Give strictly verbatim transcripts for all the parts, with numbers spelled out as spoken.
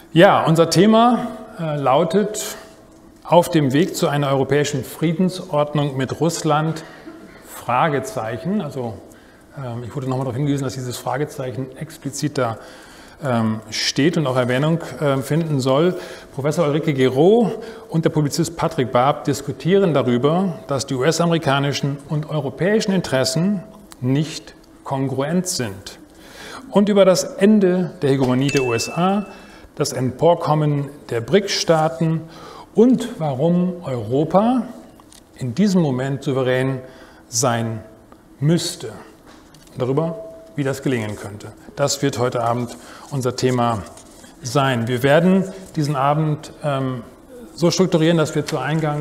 Ja, unser Thema äh, lautet auf dem Weg zu einer europäischen Friedensordnung mit Russland, Fragezeichen. Also ähm, ich wurde nochmal darauf hingewiesen, dass dieses Fragezeichen explizit da ähm, steht und auch Erwähnung äh, finden soll. Professor Ulrike Guérot und der Publizist Patrick Barb diskutieren darüber, dass die U S-amerikanischen und europäischen Interessen nicht kongruent sind. Und über das Ende der Hegemonie der U S A, das Emporkommen der B R I C S-Staaten und warum Europa in diesem Moment souverän sein müsste. Und darüber, wie das gelingen könnte. Das wird heute Abend unser Thema sein. Wir werden diesen Abend ähm, so strukturieren, dass wir zu Eingang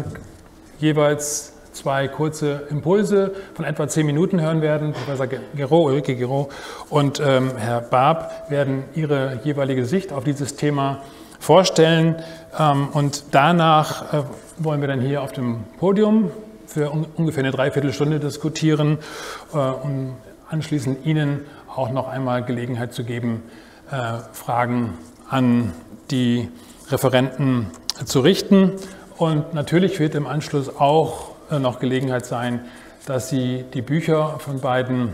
jeweils zwei kurze Impulse von etwa zehn Minuten hören werden. Professor Guérot, Ulrike Guérot und ähm, Herr Barb werden ihre jeweilige Sicht auf dieses Thema vorstellen. Ähm, und danach äh, wollen wir dann hier auf dem Podium für un ungefähr eine Dreiviertelstunde diskutieren, äh, um anschließend Ihnen auch noch einmal Gelegenheit zu geben, äh, Fragen an die Referenten zu richten. Und natürlich wird im Anschluss auch noch Gelegenheit sein, dass Sie die Bücher von beiden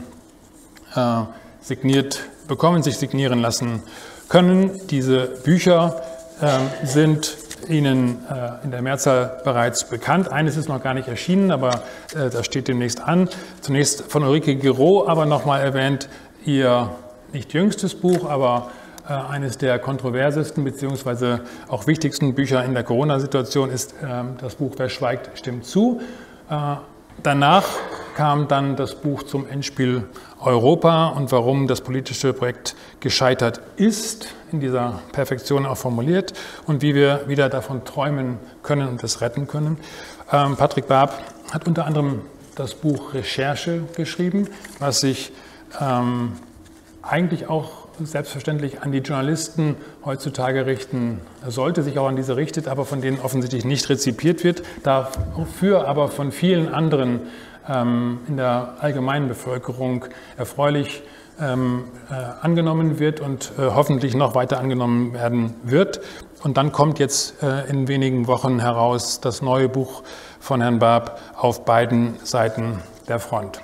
äh, signiert bekommen, sich signieren lassen können. Diese Bücher äh, sind Ihnen äh, in der Mehrzahl bereits bekannt. Eines ist noch gar nicht erschienen, aber äh, das steht demnächst an. Zunächst von Ulrike Guérot, aber nochmal erwähnt, ihr nicht jüngstes Buch, aber äh, eines der kontroversesten bzw. auch wichtigsten Bücher in der Corona-Situation ist äh, das Buch Wer schweigt, stimmt zu. Äh, danach kam dann das Buch zum Endspiel Europa und warum das politische Projekt gescheitert ist, in dieser Perfektion auch formuliert und wie wir wieder davon träumen können und es retten können. Ähm, Patrick Barb hat unter anderem das Buch Recherche geschrieben, was sich ähm, eigentlich auch selbstverständlich an die Journalisten heutzutage richten sollte, sich auch an diese richtet, aber von denen offensichtlich nicht rezipiert wird, dafür aber von vielen anderen ähm, in der allgemeinen Bevölkerung erfreulich ähm, äh, angenommen wird und äh, hoffentlich noch weiter angenommen werden wird. Und dann kommt jetzt äh, in wenigen Wochen heraus das neue Buch von Herrn Barb auf beiden Seiten der Front.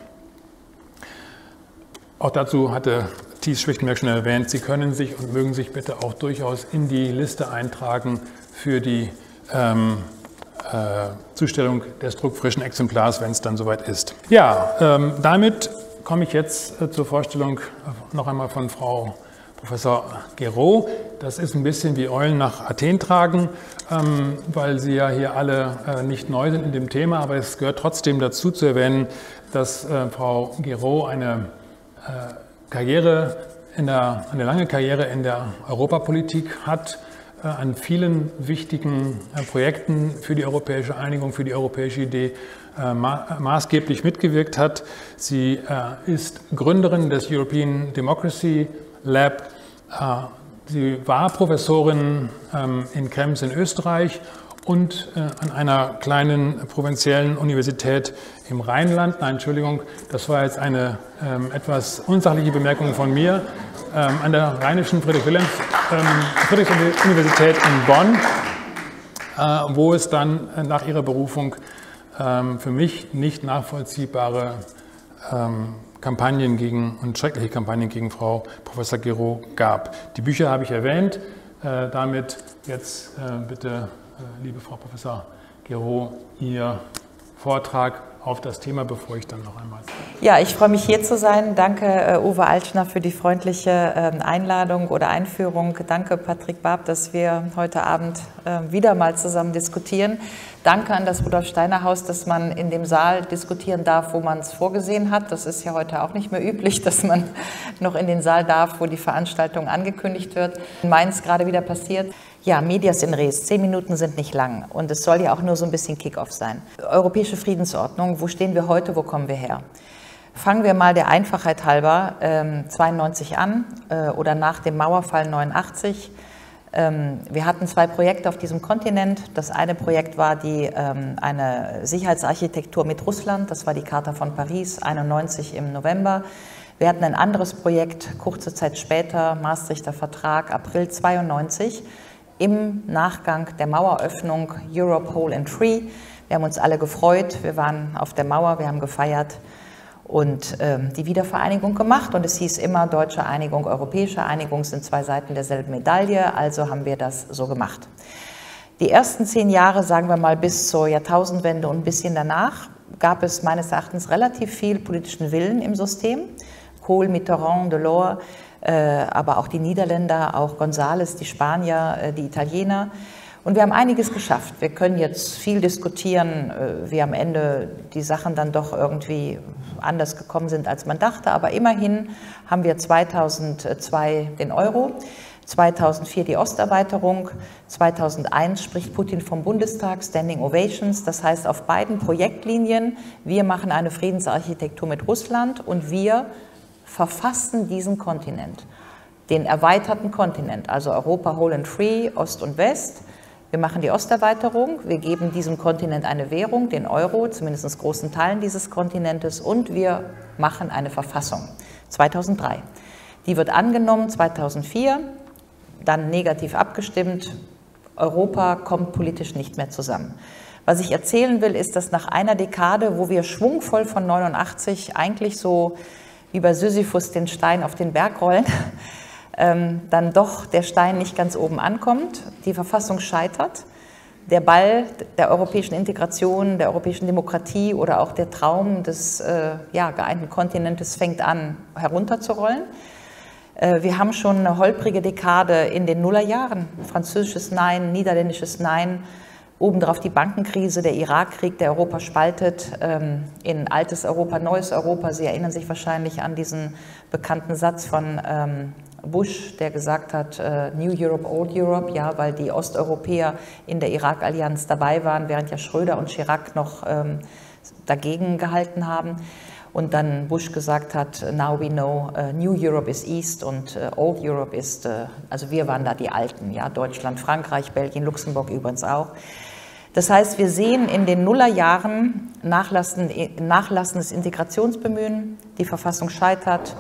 Auch dazu hatte Thies Schwichtenberg schon erwähnt, Sie können sich und mögen sich bitte auch durchaus in die Liste eintragen für die ähm, äh, Zustellung des druckfrischen Exemplars, wenn es dann soweit ist. Ja, ähm, damit komme ich jetzt äh, zur Vorstellung noch einmal von Frau Professor Guérot. Das ist ein bisschen wie Eulen nach Athen tragen, ähm, weil Sie ja hier alle äh, nicht neu sind in dem Thema, aber es gehört trotzdem dazu zu erwähnen, dass äh, Frau Guérot eine äh, Karriere in der, eine lange Karriere in der Europapolitik hat, äh, an vielen wichtigen äh, Projekten für die europäische Einigung, für die europäische Idee äh, ma maßgeblich mitgewirkt hat. Sie äh, ist Gründerin des European Democracy Lab. Äh, sie war Professorin ähm, in Krems in Österreich und äh, an einer kleinen provinziellen Universität im Rheinland. Nein, Entschuldigung, das war jetzt eine ähm, etwas unsachliche Bemerkung von mir. Ähm, an der Rheinischen Friedrich-Wilhelms-Universität ähm, in Bonn, äh, wo es dann äh, nach ihrer Berufung ähm, für mich nicht nachvollziehbare ähm, Kampagnen gegen und schreckliche Kampagnen gegen Frau Professor Guérot gab. Die Bücher habe ich erwähnt. Äh, damit jetzt äh, bitte liebe Frau Professor Guérot, Ihr Vortrag auf das Thema, bevor ich dann noch einmal... Ja, ich freue mich hier zu sein. Danke Uwe Altschner für die freundliche Einladung oder Einführung. Danke Patrick Barb, dass wir heute Abend wieder mal zusammen diskutieren. Danke an das Rudolf Steiner Haus, dass man in dem Saal diskutieren darf, wo man es vorgesehen hat. Das ist ja heute auch nicht mehr üblich, dass man noch in den Saal darf, wo die Veranstaltung angekündigt wird. In Mainz gerade wieder passiert. Ja, Medias in res. Zehn Minuten sind nicht lang und es soll ja auch nur so ein bisschen Kick-off sein. Europäische Friedensordnung, wo stehen wir heute, wo kommen wir her? Fangen wir mal der Einfachheit halber ähm, zweiundneunzig an äh, oder nach dem Mauerfall neunundachtzig. Ähm, wir hatten zwei Projekte auf diesem Kontinent. Das eine Projekt war die, ähm, eine Sicherheitsarchitektur mit Russland, das war die Charta von Paris, einundneunzig im November. Wir hatten ein anderes Projekt kurze Zeit später, Maastrichter Vertrag, April zweiundneunzig, im Nachgang der Maueröffnung Europe Whole and Free. Wir haben uns alle gefreut, wir waren auf der Mauer, wir haben gefeiert und ähm, die Wiedervereinigung gemacht. Und es hieß immer, deutsche Einigung, europäische Einigung sind zwei Seiten derselben Medaille, also haben wir das so gemacht. Die ersten zehn Jahre, sagen wir mal bis zur Jahrtausendwende und ein bisschen danach, gab es meines Erachtens relativ viel politischen Willen im System. Kohl, Mitterrand, Delors, äh, aber auch die Niederländer, auch González, die Spanier, äh, die Italiener. Und wir haben einiges geschafft. Wir können jetzt viel diskutieren, äh, wie am Ende die Sachen dann doch irgendwie anders gekommen sind, als man dachte. Aber immerhin haben wir zweitausendzwei den Euro. zweitausendvier die Osterweiterung, zweitausendeins spricht Putin vom Bundestag, Standing Ovations, das heißt auf beiden Projektlinien, wir machen eine Friedensarchitektur mit Russland und wir verfassen diesen Kontinent, den erweiterten Kontinent, also Europa Whole and Free, Ost und West. Wir machen die Osterweiterung, wir geben diesem Kontinent eine Währung, den Euro, zumindest großen Teilen dieses Kontinentes, und wir machen eine Verfassung, zweitausenddrei. Die wird angenommen, zweitausendvier, dann negativ abgestimmt, Europa kommt politisch nicht mehr zusammen. Was ich erzählen will, ist, dass nach einer Dekade, wo wir schwungvoll von neunundachtzig eigentlich so wie bei Sisyphus den Stein auf den Berg rollen, ähm, dann doch der Stein nicht ganz oben ankommt, die Verfassung scheitert, der Ball der europäischen Integration, der europäischen Demokratie oder auch der Traum des äh, ja, geeinten Kontinentes fängt an herunterzurollen. Wir haben schon eine holprige Dekade in den Nullerjahren, französisches Nein, niederländisches Nein, obendrauf die Bankenkrise, der Irakkrieg, der Europa spaltet, in altes Europa, neues Europa. Sie erinnern sich wahrscheinlich an diesen bekannten Satz von Bush, der gesagt hat, New Europe, Old Europe, ja, weil die Osteuropäer in der Irak-Allianz dabei waren, während ja Schröder und Chirac noch dagegen gehalten haben. Und dann Bush gesagt hat, now we know, uh, New Europe is East und uh, Old Europe ist, uh, also wir waren da die Alten, ja, Deutschland, Frankreich, Belgien, Luxemburg übrigens auch. Das heißt, wir sehen in den Nullerjahren nachlassen, nachlassendes Integrationsbemühen, die Verfassung scheitert.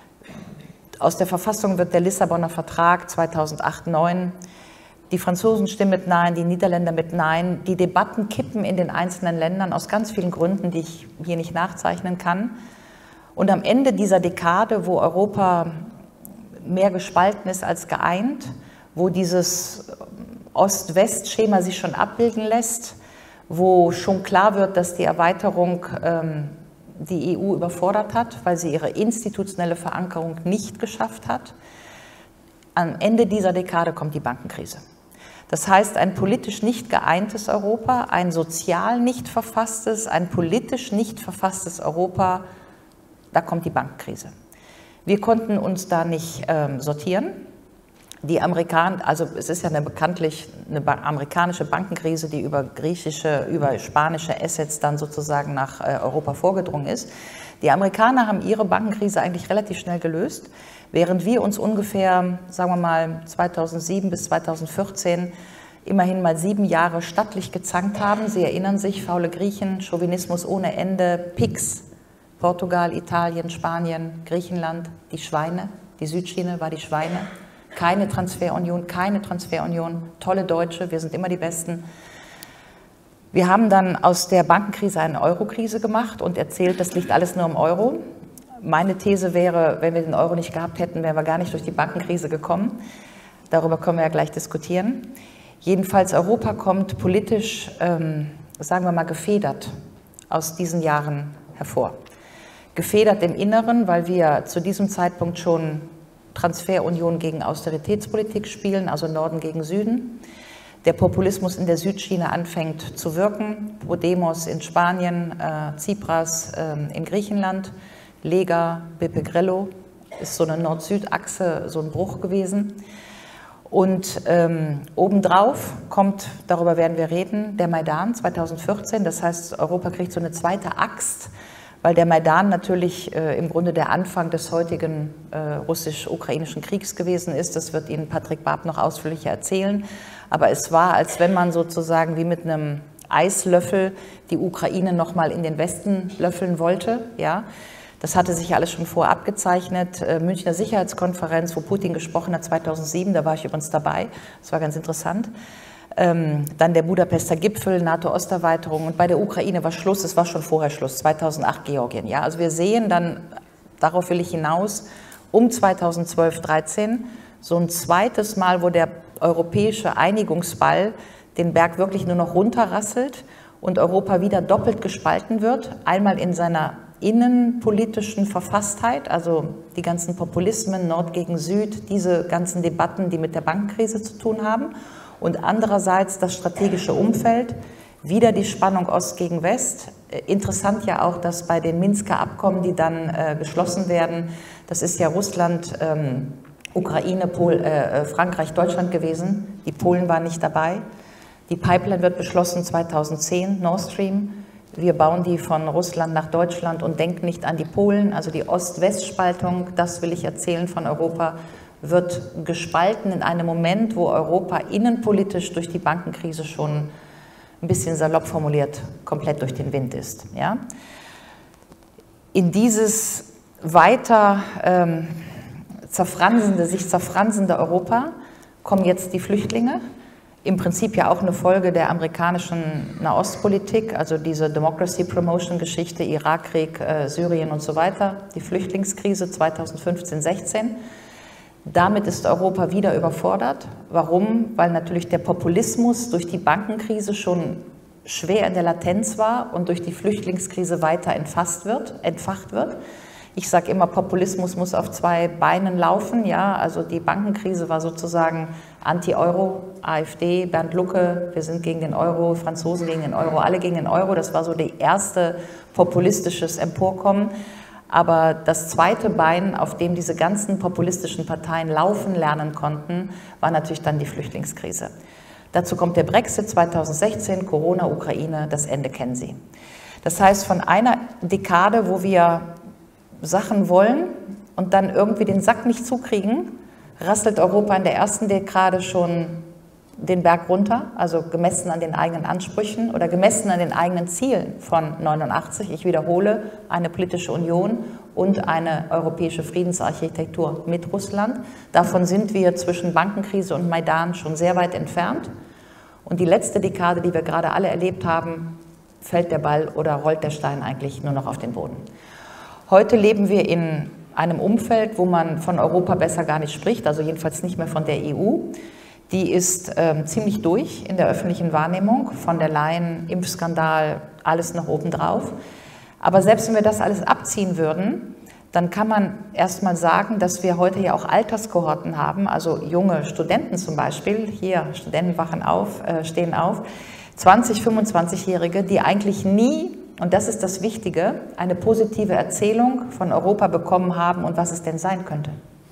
Aus der Verfassung wird der Lissabonner Vertrag zweitausendacht neun. Die Franzosen stimmen mit Nein, die Niederländer mit Nein. Die Debatten kippen in den einzelnen Ländern aus ganz vielen Gründen, die ich hier nicht nachzeichnen kann. Und am Ende dieser Dekade, wo Europa mehr gespalten ist als geeint, wo dieses Ost-West-Schema sich schon abbilden lässt, wo schon klar wird, dass die Erweiterung ähm, die E U überfordert hat, weil sie ihre institutionelle Verankerung nicht geschafft hat. Am Ende dieser Dekade kommt die Bankenkrise. Das heißt, ein politisch nicht geeintes Europa, ein sozial nicht verfasstes, ein politisch nicht verfasstes Europa, da kommt die Bankenkrise. Wir konnten uns da nicht ähm, sortieren. Die Amerikaner, also es ist ja eine bekanntlich eine ba- amerikanische Bankenkrise, die über griechische, über spanische Assets dann sozusagen nach äh, Europa vorgedrungen ist. Die Amerikaner haben ihre Bankenkrise eigentlich relativ schnell gelöst, während wir uns ungefähr, sagen wir mal, zweitausendsieben bis zweitausendvierzehn immerhin mal sieben Jahre stattlich gezankt haben. Sie erinnern sich, faule Griechen, Chauvinismus ohne Ende, P I X, Portugal, Italien, Spanien, Griechenland, die Schweine, die Südschiene war die Schweine. Keine Transferunion, keine Transferunion, tolle Deutsche, wir sind immer die Besten. Wir haben dann aus der Bankenkrise eine Eurokrise gemacht und erzählt, das liegt alles nur im Euro. Meine These wäre, wenn wir den Euro nicht gehabt hätten, wären wir gar nicht durch die Bankenkrise gekommen. Darüber können wir ja gleich diskutieren. Jedenfalls Europa kommt politisch, ähm, sagen wir mal, gefedert aus diesen Jahren hervor. Gefedert im Inneren, weil wir zu diesem Zeitpunkt schon Transferunion gegen Austeritätspolitik spielen, also Norden gegen Süden. Der Populismus in der Südschiene anfängt zu wirken. Podemos in Spanien, äh, Tsipras äh, in Griechenland, Lega, Beppe Grillo, ist so eine Nord-Süd-Achse, so ein Bruch gewesen. Und ähm, obendrauf kommt, darüber werden wir reden, der Maidan zweitausendvierzehn. Das heißt, Europa kriegt so eine zweite Axt, weil der Maidan natürlich äh, im Grunde der Anfang des heutigen äh, russisch-ukrainischen Kriegs gewesen ist. Das wird Ihnen Patrick Barb noch ausführlicher erzählen. Aber es war, als wenn man sozusagen wie mit einem Eislöffel die Ukraine nochmal in den Westen löffeln wollte. Ja? Das hatte sich alles schon vorher abgezeichnet. Münchner Sicherheitskonferenz, wo Putin gesprochen hat, zweitausendsieben, da war ich übrigens dabei. Das war ganz interessant. Ähm, dann der Budapester Gipfel, NATO-Osterweiterung, und bei der Ukraine war Schluss, es war schon vorher Schluss, zweitausendacht Georgien. Ja? Also wir sehen dann, darauf will ich hinaus, um zweitausendzwölf, dreizehn so ein zweites Mal, wo der europäische Einigungsball den Berg wirklich nur noch runterrasselt und Europa wieder doppelt gespalten wird, einmal in seiner innenpolitischen Verfasstheit, also die ganzen Populismen, Nord gegen Süd, diese ganzen Debatten, die mit der Bankenkrise zu tun haben, und andererseits das strategische Umfeld, wieder die Spannung Ost gegen West. Interessant ja auch, dass bei den Minsker Abkommen, die dann äh, geschlossen werden, das ist ja Russland, ähm, Ukraine, Pol, äh, Frankreich, Deutschland gewesen, die Polen waren nicht dabei. Die Pipeline wird beschlossen zweitausendzehn, Nord Stream. Wir bauen die von Russland nach Deutschland und denken nicht an die Polen, also die Ost-West-Spaltung, das will ich erzählen von Europa, wird gespalten in einem Moment, wo Europa innenpolitisch durch die Bankenkrise schon ein bisschen salopp formuliert komplett durch den Wind ist. Ja? In dieses weiter ähm, zerfransende, sich zerfransende Europa kommen jetzt die Flüchtlinge. Im Prinzip ja auch eine Folge der amerikanischen Nahostpolitik, also diese Democracy Promotion Geschichte, Irakkrieg, äh, Syrien und so weiter, die Flüchtlingskrise zweitausendfünfzehn, sechzehn. Damit ist Europa wieder überfordert. Warum? Weil natürlich der Populismus durch die Bankenkrise schon schwer in der Latenz war und durch die Flüchtlingskrise weiter entfasst wird, entfacht wird. Ich sage immer, Populismus muss auf zwei Beinen laufen. Ja, also die Bankenkrise war sozusagen Anti-Euro, AfD, Bernd Lucke, wir sind gegen den Euro, Franzosen gegen den Euro, alle gegen den Euro. Das war so die erste populistisches Emporkommen. Aber das zweite Bein, auf dem diese ganzen populistischen Parteien laufen lernen konnten, war natürlich dann die Flüchtlingskrise. Dazu kommt der Brexit zweitausendsechzehn, Corona, Ukraine, das Ende kennen Sie. Das heißt, von einer Dekade, wo wir Sachen wollen und dann irgendwie den Sack nicht zukriegen, rasselt Europa in der ersten Dekade schon den Berg runter, also gemessen an den eigenen Ansprüchen oder gemessen an den eigenen Zielen von neunundachtzig. Ich wiederhole, eine politische Union und eine europäische Friedensarchitektur mit Russland. Davon sind wir zwischen Bankenkrise und Maidan schon sehr weit entfernt. Und die letzte Dekade, die wir gerade alle erlebt haben, fällt der Ball oder rollt der Stein eigentlich nur noch auf den Boden. Heute leben wir in einem Umfeld, wo man von Europa besser gar nicht spricht, also jedenfalls nicht mehr von der E U. Die ist ähm, ziemlich durch in der öffentlichen Wahrnehmung, von der Leyen, Impfskandal, alles noch obendrauf. Aber selbst wenn wir das alles abziehen würden, dann kann man erst mal sagen, dass wir heute ja auch Alterskohorten haben, also junge Studenten zum Beispiel, hier Studenten wachen auf, äh, stehen auf, zwanzig-, fünfundzwanzigjährige, die eigentlich nie, und das ist das Wichtige, eine positive Erzählung von Europa bekommen haben und was es denn sein könnte.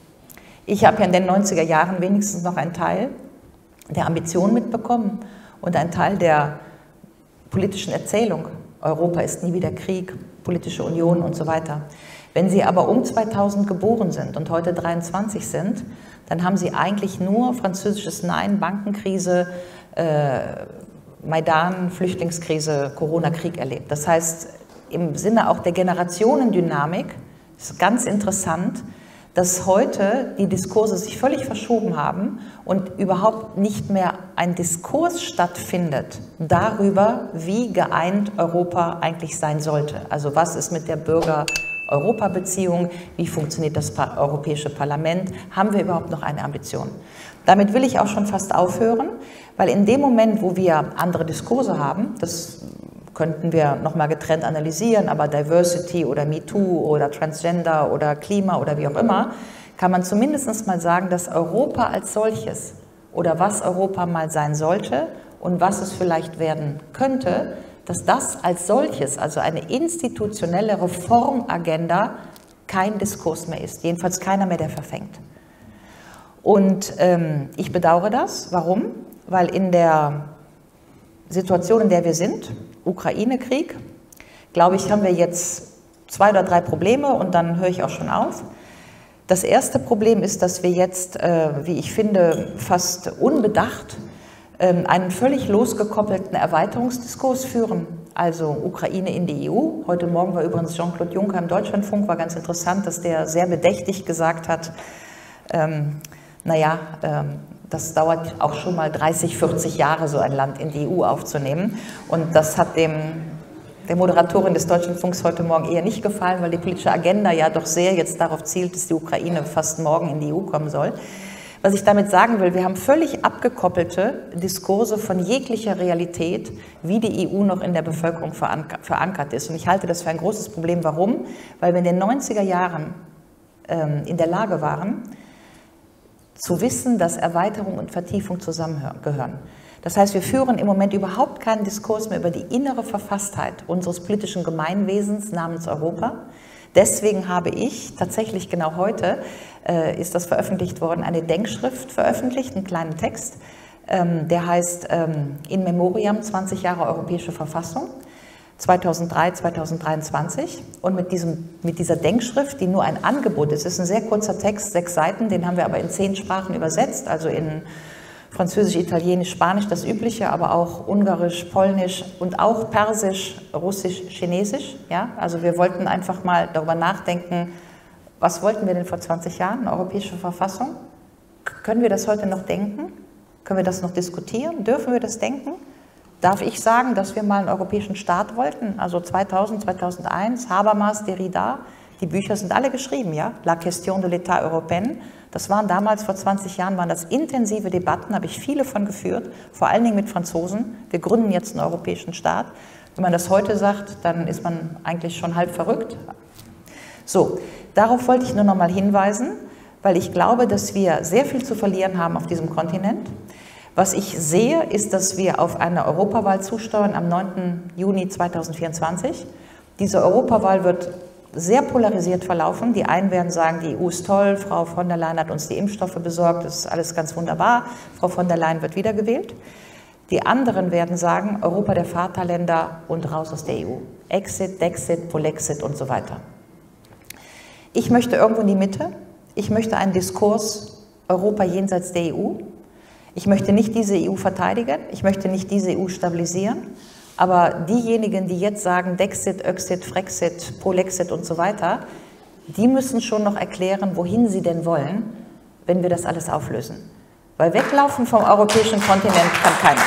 Ich habe ja in den neunziger Jahren wenigstens noch einen Teil der Ambition mitbekommen und einen Teil der politischen Erzählung. Europa ist nie wieder Krieg, politische Union und so weiter. Wenn Sie aber um zweitausend geboren sind und heute dreiundzwanzig sind, dann haben Sie eigentlich nur französisches Nein, Bankenkrise, äh, Maidan, Flüchtlingskrise, Corona-Krieg erlebt. Das heißt, im Sinne auch der Generationendynamik ist ganz interessant, dass heute die Diskurse sich völlig verschoben haben und überhaupt nicht mehr ein Diskurs stattfindet darüber, wie geeint Europa eigentlich sein sollte. Also was ist mit der Bürger-Europa-Beziehung, wie funktioniert das Europäische Parlament, haben wir überhaupt noch eine Ambition? Damit will ich auch schon fast aufhören, weil in dem Moment, wo wir andere Diskurse haben, das könnten wir nochmal getrennt analysieren, aber Diversity oder MeToo oder Transgender oder Klima oder wie auch immer, kann man zumindest mal sagen, dass Europa als solches oder was Europa mal sein sollte und was es vielleicht werden könnte, dass das als solches, also eine institutionelle Reformagenda, kein Diskurs mehr ist, jedenfalls keiner mehr, der verfängt. Und ähm, ich bedauere das. Warum? Weil in der Situation, in der wir sind, Ukraine-Krieg, glaube ich, haben wir jetzt zwei oder drei Probleme und dann höre ich auch schon auf. Das erste Problem ist, dass wir jetzt, äh, wie ich finde, fast unbedacht äh, einen völlig losgekoppelten Erweiterungsdiskurs führen. also Ukraine in die E U. Heute Morgen war übrigens Jean-Claude Juncker im Deutschlandfunk, war ganz interessant, dass der sehr bedächtig gesagt hat, ähm, naja, ähm, das dauert auch schon mal dreißig, vierzig Jahre, so ein Land in die E U aufzunehmen. Und das hat dem, der Moderatorin des Deutschlandfunks heute Morgen eher nicht gefallen, weil die politische Agenda ja doch sehr jetzt darauf zielt, dass die Ukraine fast morgen in die E U kommen soll. Was ich damit sagen will, wir haben völlig abgekoppelte Diskurse von jeglicher Realität, wie die E U noch in der Bevölkerung verankert ist. Und ich halte das für ein großes Problem. Warum? Weil wir in den neunziger Jahren ähm, in der Lage waren, zu wissen, dass Erweiterung und Vertiefung zusammengehören. Das heißt, wir führen im Moment überhaupt keinen Diskurs mehr über die innere Verfasstheit unseres politischen Gemeinwesens namens Europa. Deswegen habe ich tatsächlich genau heute, äh, ist das veröffentlicht worden, eine Denkschrift veröffentlicht, einen kleinen Text, ähm, der heißt ähm, In Memoriam, zwanzig Jahre Europäische Verfassung, zweitausenddrei bis zweitausenddreiundzwanzig. Und mit, diesem, mit dieser Denkschrift, die nur ein Angebot ist, ist ein sehr kurzer Text, sechs Seiten, den haben wir aber in zehn Sprachen übersetzt, also in Französisch, Italienisch, Spanisch, das Übliche, aber auch Ungarisch, Polnisch und auch Persisch, Russisch, Chinesisch. Ja? Also wir wollten einfach mal darüber nachdenken, was wollten wir denn vor zwanzig Jahren, eine europäische Verfassung? Können wir das heute noch denken? Können wir das noch diskutieren? Dürfen wir das denken? Darf ich sagen, dass wir mal einen europäischen Staat wollten? Also zweitausend, zweitausendeins, Habermas, Derrida, die Bücher sind alle geschrieben, ja? La question de l'État européen. Das waren damals, vor zwanzig Jahren, waren das intensive Debatten, habe ich viele von geführt, vor allen Dingen mit Franzosen. Wir gründen jetzt einen europäischen Staat. Wenn man das heute sagt, dann ist man eigentlich schon halb verrückt. So, darauf wollte ich nur noch mal hinweisen, weil ich glaube, dass wir sehr viel zu verlieren haben auf diesem Kontinent. Was ich sehe, ist, dass wir auf eine Europawahl zusteuern am neunten Juni zweitausendvierundzwanzig. Diese Europawahl wird sehr polarisiert verlaufen. Die einen werden sagen, die E U ist toll, Frau von der Leyen hat uns die Impfstoffe besorgt, das ist alles ganz wunderbar, Frau von der Leyen wird wiedergewählt. Die anderen werden sagen, Europa der Vaterländer und raus aus der E U. Exit, Dexit, Polexit und so weiter. Ich möchte irgendwo in die Mitte. Ich möchte einen Diskurs Europa jenseits der E U. Ich möchte nicht diese E U verteidigen, ich möchte nicht diese E U stabilisieren. Aber diejenigen, die jetzt sagen, Dexit, Öxit, Frexit, Polexit und so weiter, die müssen schon noch erklären, wohin sie denn wollen, wenn wir das alles auflösen. Weil weglaufen vom europäischen Kontinent kann keiner.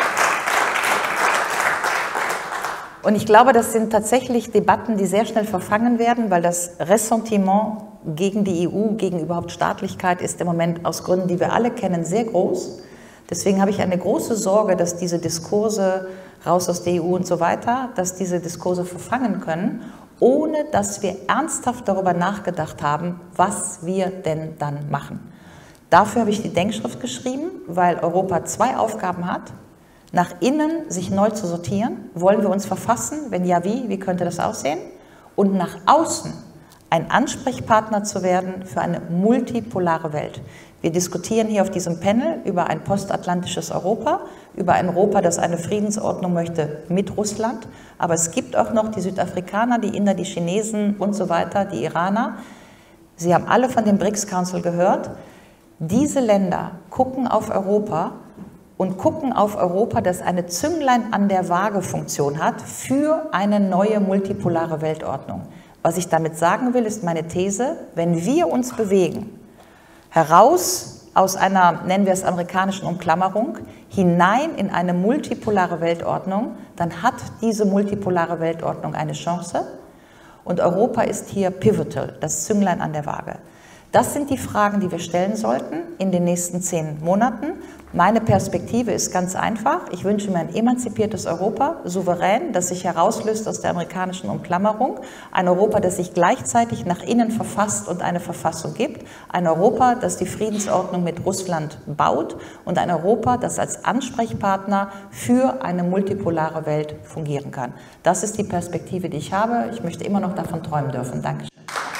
Und ich glaube, das sind tatsächlich Debatten, die sehr schnell verfangen werden, weil das Ressentiment gegen die E U, gegen überhaupt Staatlichkeit ist im Moment aus Gründen, die wir alle kennen, sehr groß. Deswegen habe ich eine große Sorge, dass diese Diskurse raus aus der E U und so weiter, dass diese Diskurse verfangen können, ohne dass wir ernsthaft darüber nachgedacht haben, was wir denn dann machen. Dafür habe ich die Denkschrift geschrieben, weil Europa zwei Aufgaben hat. Nach innen sich neu zu sortieren. Wollen wir uns verfassen? Wenn ja, wie? Wie könnte das aussehen? Und nach außen ein Ansprechpartner zu werden für eine multipolare Welt. Wir diskutieren hier auf diesem Panel über ein postatlantisches Europa, über ein Europa, das eine Friedensordnung möchte mit Russland. Aber es gibt auch noch die Südafrikaner, die Inder, die Chinesen und so weiter, die Iraner. Sie haben alle von dem B R I C S Council gehört. Diese Länder gucken auf Europa und gucken auf Europa, das eine Zünglein an der Waage-Funktion hat für eine neue multipolare Weltordnung. Was ich damit sagen will, ist meine These, wenn wir uns bewegen, heraus aus einer, nennen wir es, amerikanischen Umklammerung, hinein in eine multipolare Weltordnung, dann hat diese multipolare Weltordnung eine Chance und Europa ist hier pivotal, das Zünglein an der Waage. Das sind die Fragen, die wir stellen sollten in den nächsten zehn Monaten. Meine Perspektive ist ganz einfach. Ich wünsche mir ein emanzipiertes Europa, souverän, das sich herauslöst aus der amerikanischen Umklammerung. Ein Europa, das sich gleichzeitig nach innen verfasst und eine Verfassung gibt. Ein Europa, das die Friedensordnung mit Russland baut. Und ein Europa, das als Ansprechpartner für eine multipolare Welt fungieren kann. Das ist die Perspektive, die ich habe. Ich möchte immer noch davon träumen dürfen. Dankeschön.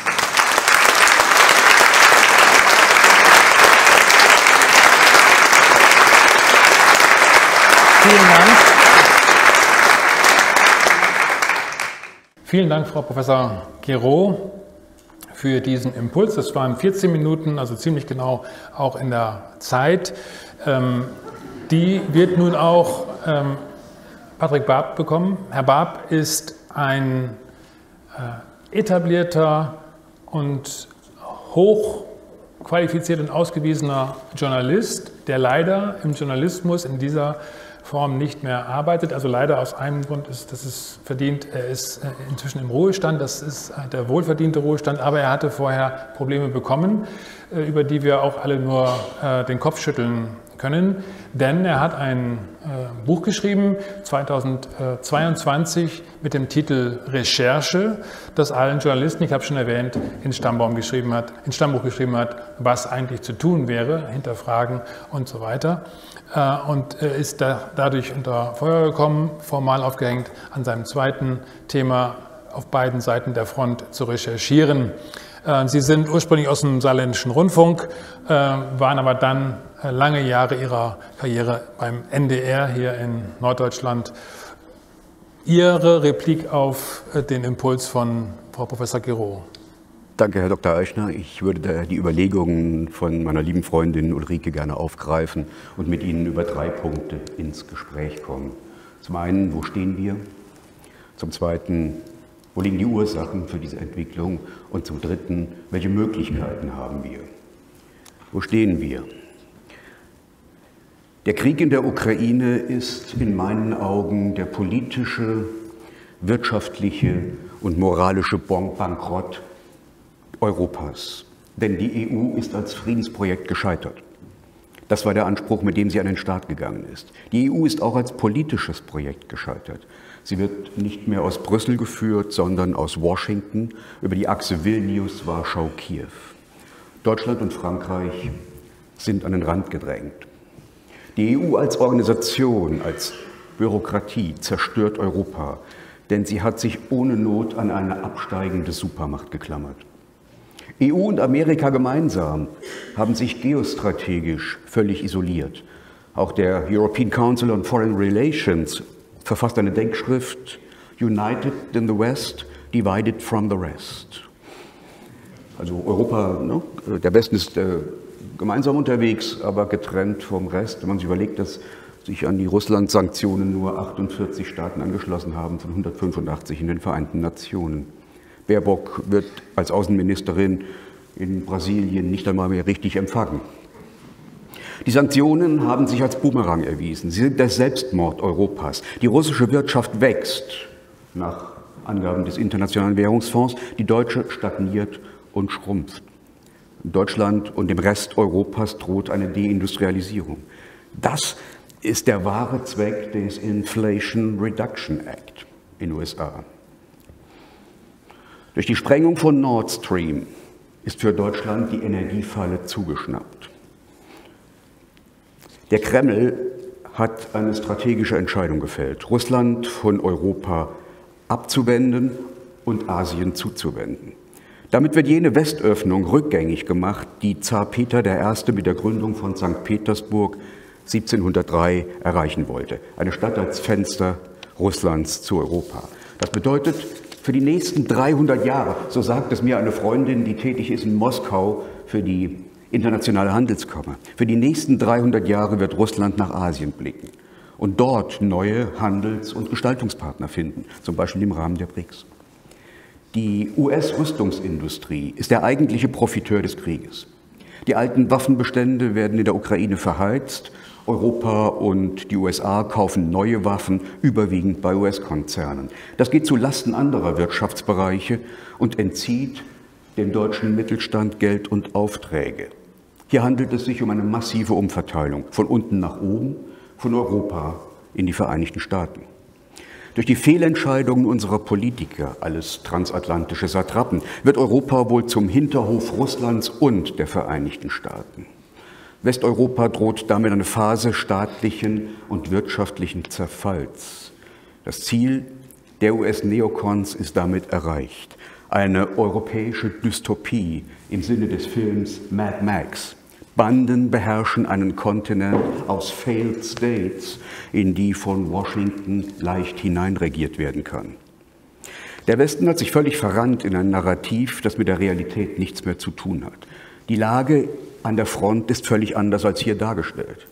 Vielen Dank. Vielen Dank, Frau Professor Guéraud, für diesen Impuls. Das waren vierzehn Minuten, also ziemlich genau auch in der Zeit. Ähm, die wird nun auch ähm, Patrick Barb bekommen. Herr Barb ist ein äh, etablierter und hochqualifiziert und ausgewiesener Journalist, der leider im Journalismus in dieser Form nicht mehr arbeitet. Also leider aus einem Grund ist, dass es verdient, er ist inzwischen im Ruhestand, das ist der wohlverdiente Ruhestand, aber er hatte vorher Probleme bekommen, über die wir auch alle nur den Kopf schütteln können, denn er hat ein äh, Buch geschrieben, zweitausendzweiundzwanzig, mit dem Titel Recherche, das allen Journalisten, ich habe schon erwähnt, ins Stammbaum geschrieben hat, ins Stammbuch geschrieben hat, was eigentlich zu tun wäre, hinterfragen und so weiter. Äh, und äh, ist da, dadurch unter Feuer gekommen, formal aufgehängt, an seinem zweiten Thema auf beiden Seiten der Front zu recherchieren. Sie sind ursprünglich aus dem Saarländischen Rundfunk, waren aber dann lange Jahre ihrer Karriere beim N D R hier in Norddeutschland. Ihre Replik auf den Impuls von Frau Professor Giraud. Danke, Herr Doktor Eichner. Ich würde die Überlegungen von meiner lieben Freundin Ulrike gerne aufgreifen und mit Ihnen über drei Punkte ins Gespräch kommen. Zum einen, wo stehen wir? Zum zweiten, wo liegen die Ursachen für diese Entwicklung? Und zum Dritten, welche Möglichkeiten haben wir? Wo stehen wir? Der Krieg in der Ukraine ist in meinen Augen der politische, wirtschaftliche und moralische Bankrott Europas. Denn die E U ist als Friedensprojekt gescheitert. Das war der Anspruch, mit dem sie an den Start gegangen ist. Die E U ist auch als politisches Projekt gescheitert. Sie wird nicht mehr aus Brüssel geführt, sondern aus Washington über die Achse Vilnius, Warschau, Kiew. Deutschland und Frankreich sind an den Rand gedrängt. Die E U als Organisation, als Bürokratie zerstört Europa, denn sie hat sich ohne Not an eine absteigende Supermacht geklammert. E U und Amerika gemeinsam haben sich geostrategisch völlig isoliert. Auch der European Council on Foreign Relations verfasst eine Denkschrift, United in the West, Divided from the Rest. Also Europa, ne, der Westen ist äh, gemeinsam unterwegs, aber getrennt vom Rest. Wenn man sich überlegt, dass sich an die Russland-Sanktionen nur achtundvierzig Staaten angeschlossen haben, von hundertfünfundachtzig in den Vereinten Nationen. Baerbock wird als Außenministerin in Brasilien nicht einmal mehr richtig empfangen. Die Sanktionen haben sich als Bumerang erwiesen. Sie sind der Selbstmord Europas. Die russische Wirtschaft wächst, nach Angaben des Internationalen Währungsfonds. Die deutsche stagniert und schrumpft. In Deutschland und dem Rest Europas droht eine Deindustrialisierung. Das ist der wahre Zweck des Inflation Reduction Act in den U S A. Durch die Sprengung von Nord Stream ist für Deutschland die Energiefalle zugeschnappt. Der Kreml hat eine strategische Entscheidung gefällt, Russland von Europa abzuwenden und Asien zuzuwenden. Damit wird jene Westöffnung rückgängig gemacht, die Zar Peter der Erste mit der Gründung von Sankt Petersburg siebzehnhundertdrei erreichen wollte. Eine Stadt als Fenster Russlands zu Europa. Das bedeutet, für die nächsten dreihundert Jahre, so sagt es mir eine Freundin, die tätig ist in Moskau für die Internationale Handelskammer, für die nächsten dreihundert Jahre wird Russland nach Asien blicken und dort neue Handels- und Gestaltungspartner finden, zum Beispiel im Rahmen der B R I C S. Die U S-Rüstungsindustrie ist der eigentliche Profiteur des Krieges. Die alten Waffenbestände werden in der Ukraine verheizt. Europa und die U S A kaufen neue Waffen, überwiegend bei U S-Konzernen. Das geht zu Lasten anderer Wirtschaftsbereiche und entzieht dem deutschen Mittelstand Geld und Aufträge. Hier handelt es sich um eine massive Umverteilung, von unten nach oben, von Europa in die Vereinigten Staaten. Durch die Fehlentscheidungen unserer Politiker, alles transatlantische Satrapen, wird Europa wohl zum Hinterhof Russlands und der Vereinigten Staaten. Westeuropa droht damit eine Phase staatlichen und wirtschaftlichen Zerfalls. Das Ziel der U S-Neokons ist damit erreicht. Eine europäische Dystopie im Sinne des Films Mad Max. Banden beherrschen einen Kontinent aus Failed States, in die von Washington leicht hineinregiert werden kann. Der Westen hat sich völlig verrannt in ein Narrativ, das mit der Realität nichts mehr zu tun hat. Die Lage an der Front ist völlig anders als hier dargestellt.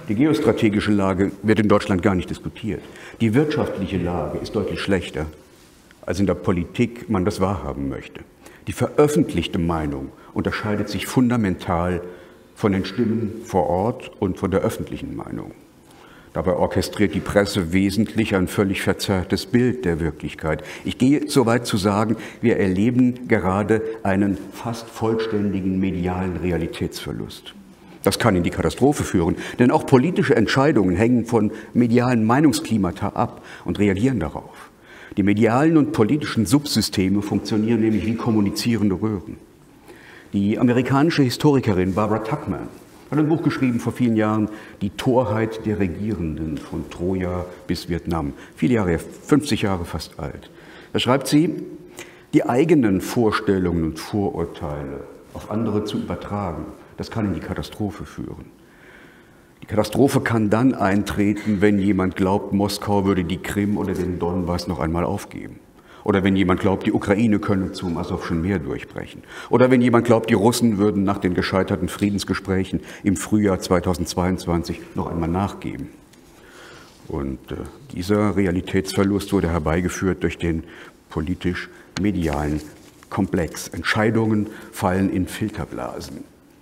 Die geostrategische Lage wird in Deutschland gar nicht diskutiert. Die wirtschaftliche Lage ist deutlich schlechter, als in der Politik man das wahrhaben möchte. Die veröffentlichte Meinung unterscheidet sich fundamental von den Stimmen vor Ort und von der öffentlichen Meinung. Dabei orchestriert die Presse wesentlich ein völlig verzerrtes Bild der Wirklichkeit. Ich gehe so weit zu sagen, wir erleben gerade einen fast vollständigen medialen Realitätsverlust. Das kann in die Katastrophe führen, denn auch politische Entscheidungen hängen von medialen Meinungsklimata ab und reagieren darauf. Die medialen und politischen Subsysteme funktionieren nämlich wie kommunizierende Röhren. Die amerikanische Historikerin Barbara Tuchman hat ein Buch geschrieben vor vielen Jahren, Die Torheit der Regierenden, von Troja bis Vietnam. Viele Jahre, fünfzig Jahre fast alt. Da schreibt sie, die eigenen Vorstellungen und Vorurteile auf andere zu übertragen, das kann in die Katastrophe führen. Die Katastrophe kann dann eintreten, wenn jemand glaubt, Moskau würde die Krim oder den Donbass noch einmal aufgeben. Oder wenn jemand glaubt, die Ukraine könne zum Asowschen Meer durchbrechen. Oder wenn jemand glaubt, die Russen würden nach den gescheiterten Friedensgesprächen im Frühjahr zweitausendzweiundzwanzig noch einmal nachgeben. Und äh, dieser Realitätsverlust wurde herbeigeführt durch den politisch-medialen Komplex. Entscheidungen fallen in Filterblasen.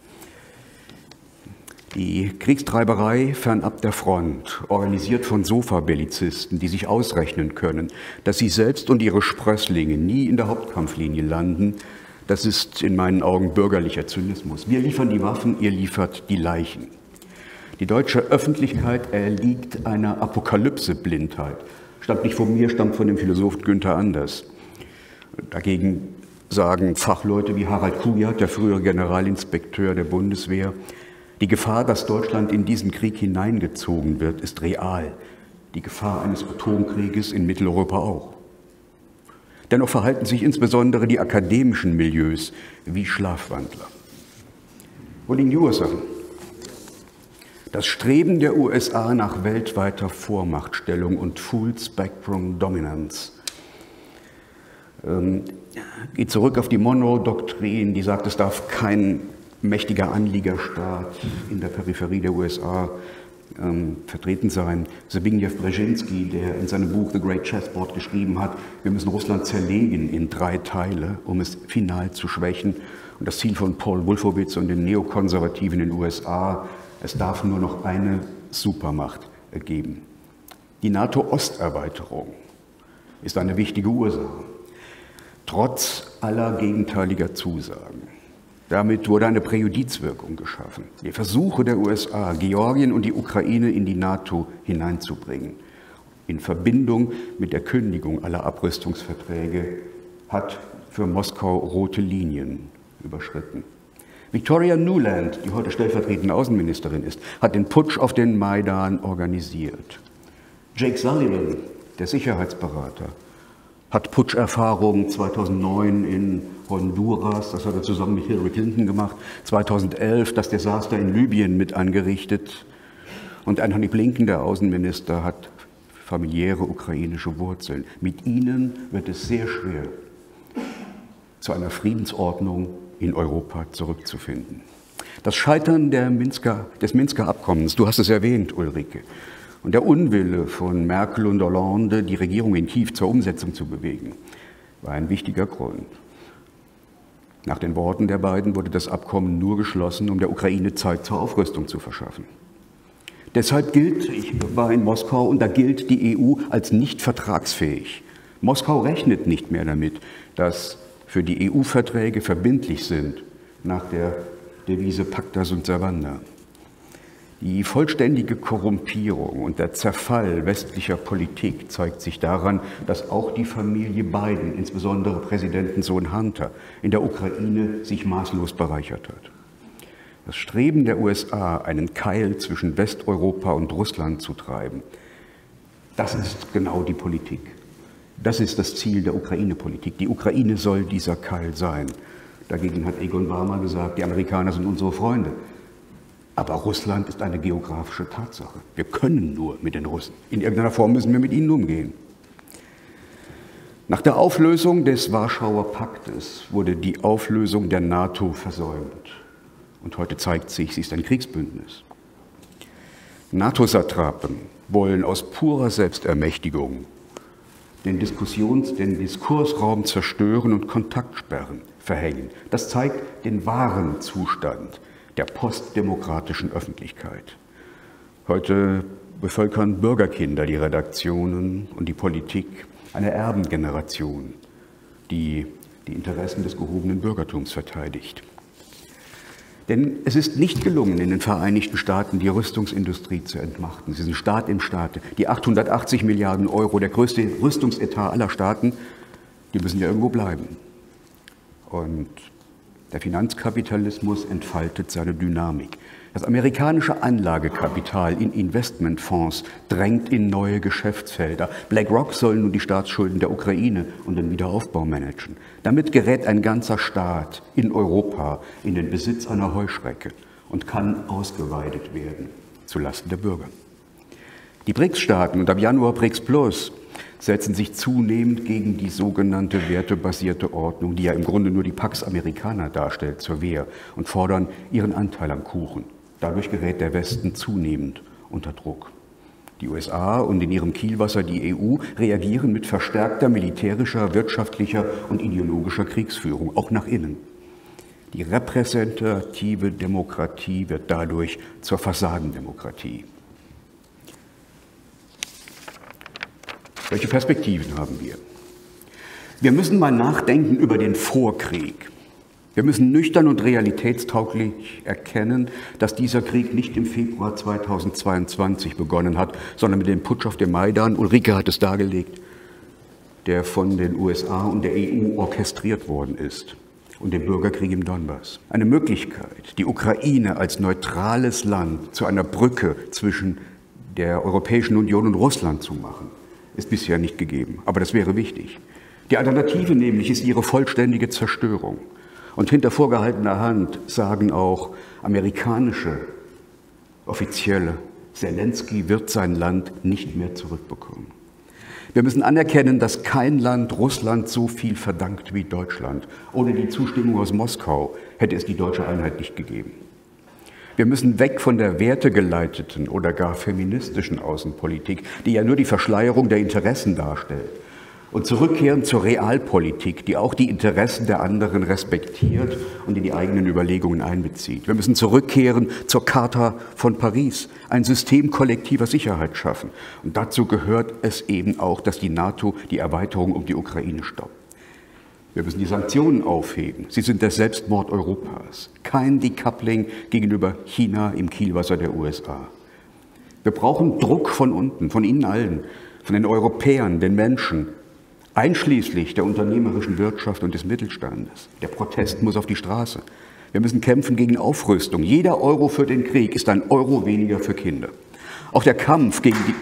Die Kriegstreiberei fernab der Front, organisiert von Sofa-Bellizisten, die sich ausrechnen können, dass sie selbst und ihre Sprösslinge nie in der Hauptkampflinie landen, das ist in meinen Augen bürgerlicher Zynismus. Wir liefern die Waffen, ihr liefert die Leichen. Die deutsche Öffentlichkeit erliegt einer Apokalypse-Blindheit. Stammt nicht von mir, stammt von dem Philosophen Günther Anders. Dagegen sagen Fachleute wie Harald Kujat, der frühere Generalinspekteur der Bundeswehr, die Gefahr, dass Deutschland in diesen Krieg hineingezogen wird, ist real. Die Gefahr eines Atomkrieges in Mitteleuropa auch. Dennoch verhalten sich insbesondere die akademischen Milieus wie Schlafwandler. Wo liegen die Ursachen? Das Streben der U S A nach weltweiter Vormachtstellung und Full Spectrum Dominance ähm, geht zurück auf die Monroe-Doktrin, die sagt, es darf kein mächtiger Anliegerstaat in der Peripherie der U S A ähm, vertreten sein. Zbigniew Brzezinski, der in seinem Buch The Great Chessboard geschrieben hat, wir müssen Russland zerlegen in drei Teile, um es final zu schwächen. Und das Ziel von Paul Wolfowitz und den Neokonservativen in den U S A, es darf nur noch eine Supermacht geben. Die NATO-Osterweiterung ist eine wichtige Ursache, trotz aller gegenteiliger Zusagen. Damit wurde eine Präjudizwirkung geschaffen. Die Versuche der U S A, Georgien und die Ukraine in die NATO hineinzubringen, in Verbindung mit der Kündigung aller Abrüstungsverträge, hat für Moskau rote Linien überschritten. Victoria Nuland, die heute stellvertretende Außenministerin ist, hat den Putsch auf den Maidan organisiert. Jake Sullivan, der Sicherheitsberater, hat Putscherfahrungen zweitausendneun in Honduras, das hat er zusammen mit Hillary Clinton gemacht, zweitausendelf das Desaster in Libyen mit angerichtet. Und Antony Blinken, der Außenminister, hat familiäre ukrainische Wurzeln. Mit ihnen wird es sehr schwer, zu einer Friedensordnung in Europa zurückzufinden. Das Scheitern der Minsker, des Minsker Abkommens, du hast es erwähnt, Ulrike, und der Unwille von Merkel und Hollande, die Regierung in Kiew zur Umsetzung zu bewegen, war ein wichtiger Grund. Nach den Worten der beiden wurde das Abkommen nur geschlossen, um der Ukraine Zeit zur Aufrüstung zu verschaffen. Deshalb gilt, ich war in Moskau, und da gilt die E U als nicht vertragsfähig. Moskau rechnet nicht mehr damit, dass für die E U-Verträge verbindlich sind, nach der Devise Pacta sunt servanda. Die vollständige Korrumpierung und der Zerfall westlicher Politik zeigt sich daran, dass auch die Familie Biden, insbesondere Präsidentensohn Hunter, in der Ukraine sich maßlos bereichert hat. Das Streben der U S A, einen Keil zwischen Westeuropa und Russland zu treiben, das ist genau die Politik. Das ist das Ziel der Ukraine-Politik. Die Ukraine soll dieser Keil sein. Dagegen hat Egon Bahr mal gesagt, die Amerikaner sind unsere Freunde. Aber Russland ist eine geografische Tatsache. Wir können nur mit den Russen. In irgendeiner Form müssen wir mit ihnen umgehen. Nach der Auflösung des Warschauer Paktes wurde die Auflösung der NATO versäumt. Und heute zeigt sich, sie ist ein Kriegsbündnis. NATO-Satrapen wollen aus purer Selbstermächtigung den, Diskussions-, den Diskursraum zerstören und Kontaktsperren verhängen. Das zeigt den wahren Zustand der postdemokratischen Öffentlichkeit. Heute bevölkern Bürgerkinder die Redaktionen und die Politik, eine Erbengeneration, die die Interessen des gehobenen Bürgertums verteidigt. Denn es ist nicht gelungen, in den Vereinigten Staaten die Rüstungsindustrie zu entmachten. Sie sind Staat im Staate. Die achthundertachtzig Milliarden Euro, der größte Rüstungsetat aller Staaten, die müssen ja irgendwo bleiben. Und der Finanzkapitalismus entfaltet seine Dynamik. Das amerikanische Anlagekapital in Investmentfonds drängt in neue Geschäftsfelder. BlackRock soll nun die Staatsschulden der Ukraine und den Wiederaufbau managen. Damit gerät ein ganzer Staat in Europa in den Besitz einer Heuschrecke und kann ausgeweidet werden zulasten der Bürger. Die BRICS-Staaten und ab Januar BRICS Plus setzen sich zunehmend gegen die sogenannte wertebasierte Ordnung, die ja im Grunde nur die Pax Americana darstellt, zur Wehr und fordern ihren Anteil am Kuchen. Dadurch gerät der Westen zunehmend unter Druck. Die U S A und in ihrem Kielwasser die E U reagieren mit verstärkter militärischer, wirtschaftlicher und ideologischer Kriegsführung, auch nach innen. Die repräsentative Demokratie wird dadurch zur Fassadendemokratie. Welche Perspektiven haben wir? Wir müssen mal nachdenken über den Vorkrieg. Wir müssen nüchtern und realitätstauglich erkennen, dass dieser Krieg nicht im Februar zweitausendzweiundzwanzig begonnen hat, sondern mit dem Putsch auf dem Maidan, Ulrike hat es dargelegt, der von den U S A und der E U orchestriert worden ist, und dem Bürgerkrieg im Donbass. Eine Möglichkeit, die Ukraine als neutrales Land zu einer Brücke zwischen der Europäischen Union und Russland zu machen, ist bisher nicht gegeben. Aber das wäre wichtig. Die Alternative nämlich ist ihre vollständige Zerstörung. Und hinter vorgehaltener Hand sagen auch amerikanische Offizielle, Zelensky wird sein Land nicht mehr zurückbekommen. Wir müssen anerkennen, dass kein Land Russland so viel verdankt wie Deutschland. Ohne die Zustimmung aus Moskau hätte es die deutsche Einheit nicht gegeben. Wir müssen weg von der wertegeleiteten oder gar feministischen Außenpolitik, die ja nur die Verschleierung der Interessen darstellt, und zurückkehren zur Realpolitik, die auch die Interessen der anderen respektiert und in die eigenen Überlegungen einbezieht. Wir müssen zurückkehren zur Charta von Paris, ein System kollektiver Sicherheit schaffen. Und dazu gehört es eben auch, dass die NATO die Erweiterung um die Ukraine stoppt. Wir müssen die Sanktionen aufheben. Sie sind der Selbstmord Europas. Kein Decoupling gegenüber China im Kielwasser der U S A. Wir brauchen Druck von unten, von Ihnen allen, von den Europäern, den Menschen, einschließlich der unternehmerischen Wirtschaft und des Mittelstandes. Der Protest muss auf die Straße. Wir müssen kämpfen gegen Aufrüstung. Jeder Euro für den Krieg ist ein Euro weniger für Kinder. Auch der Kampf gegen die...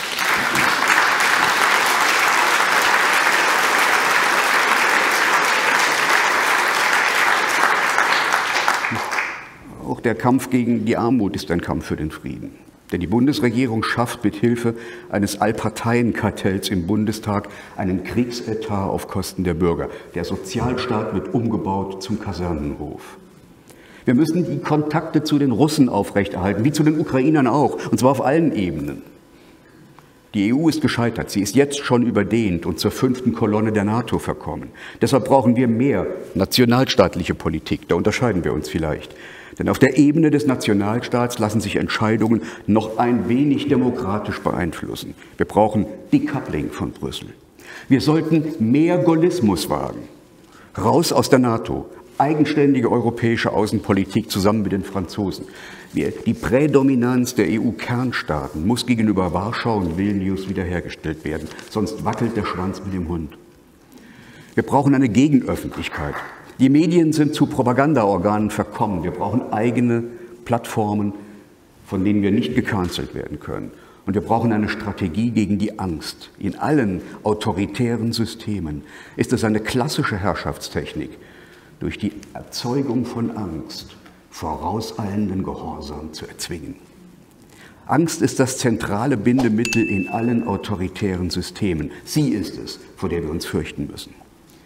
Auch der Kampf gegen die Armut ist ein Kampf für den Frieden. Denn die Bundesregierung schafft mit Hilfe eines Allparteienkartells im Bundestag einen Kriegsetat auf Kosten der Bürger. Der Sozialstaat wird umgebaut zum Kasernenhof. Wir müssen die Kontakte zu den Russen aufrechterhalten, wie zu den Ukrainern auch, und zwar auf allen Ebenen. Die E U ist gescheitert, sie ist jetzt schon überdehnt und zur fünften Kolonne der NATO verkommen. Deshalb brauchen wir mehr nationalstaatliche Politik, da unterscheiden wir uns vielleicht. Denn auf der Ebene des Nationalstaats lassen sich Entscheidungen noch ein wenig demokratisch beeinflussen. Wir brauchen Decoupling von Brüssel. Wir sollten mehr Gaullismus wagen. Raus aus der NATO, eigenständige europäische Außenpolitik zusammen mit den Franzosen. Wir, die Prädominanz der E U-Kernstaaten muss gegenüber Warschau und Vilnius wiederhergestellt werden, sonst wackelt der Schwanz mit dem Hund. Wir brauchen eine Gegenöffentlichkeit. Die Medien sind zu Propagandaorganen verkommen. Wir brauchen eigene Plattformen, von denen wir nicht gecancelt werden können. Und wir brauchen eine Strategie gegen die Angst. In allen autoritären Systemen ist es eine klassische Herrschaftstechnik, durch die Erzeugung von Angst vorauseilenden Gehorsam zu erzwingen. Angst ist das zentrale Bindemittel in allen autoritären Systemen. Sie ist es, vor der wir uns fürchten müssen.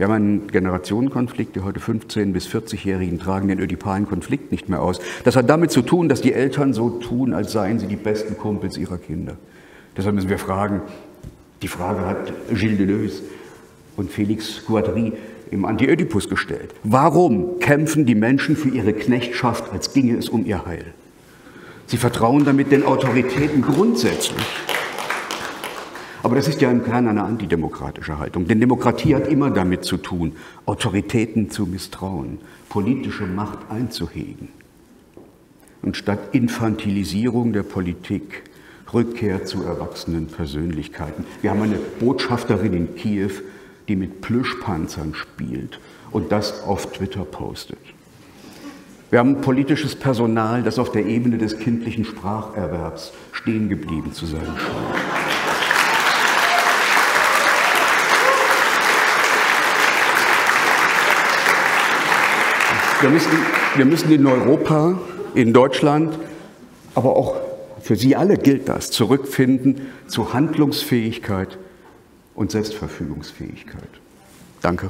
Wir haben einen Generationenkonflikt, die heute fünfzehn- bis vierzig-Jährigen tragen den ödipalen Konflikt nicht mehr aus. Das hat damit zu tun, dass die Eltern so tun, als seien sie die besten Kumpels ihrer Kinder. Deshalb müssen wir fragen, die Frage hat Gilles Deleuze und Félix Guattari im Anti-Ödipus gestellt. Warum kämpfen die Menschen für ihre Knechtschaft, als ginge es um ihr Heil? Sie vertrauen damit den Autoritäten grundsätzlich. Aber das ist ja im Kern eine antidemokratische Haltung. Denn Demokratie hat immer damit zu tun, Autoritäten zu misstrauen, politische Macht einzuhegen. Und statt Infantilisierung der Politik, Rückkehr zu erwachsenen Persönlichkeiten. Wir haben eine Botschafterin in Kiew, die mit Plüschpanzern spielt und das auf Twitter postet. Wir haben politisches Personal, das auf der Ebene des kindlichen Spracherwerbs stehen geblieben zu sein scheint. Wir müssen, wir müssen in Europa, in Deutschland, aber auch für Sie alle gilt das, zurückfinden zu Handlungsfähigkeit und Selbstverfügungsfähigkeit. Danke.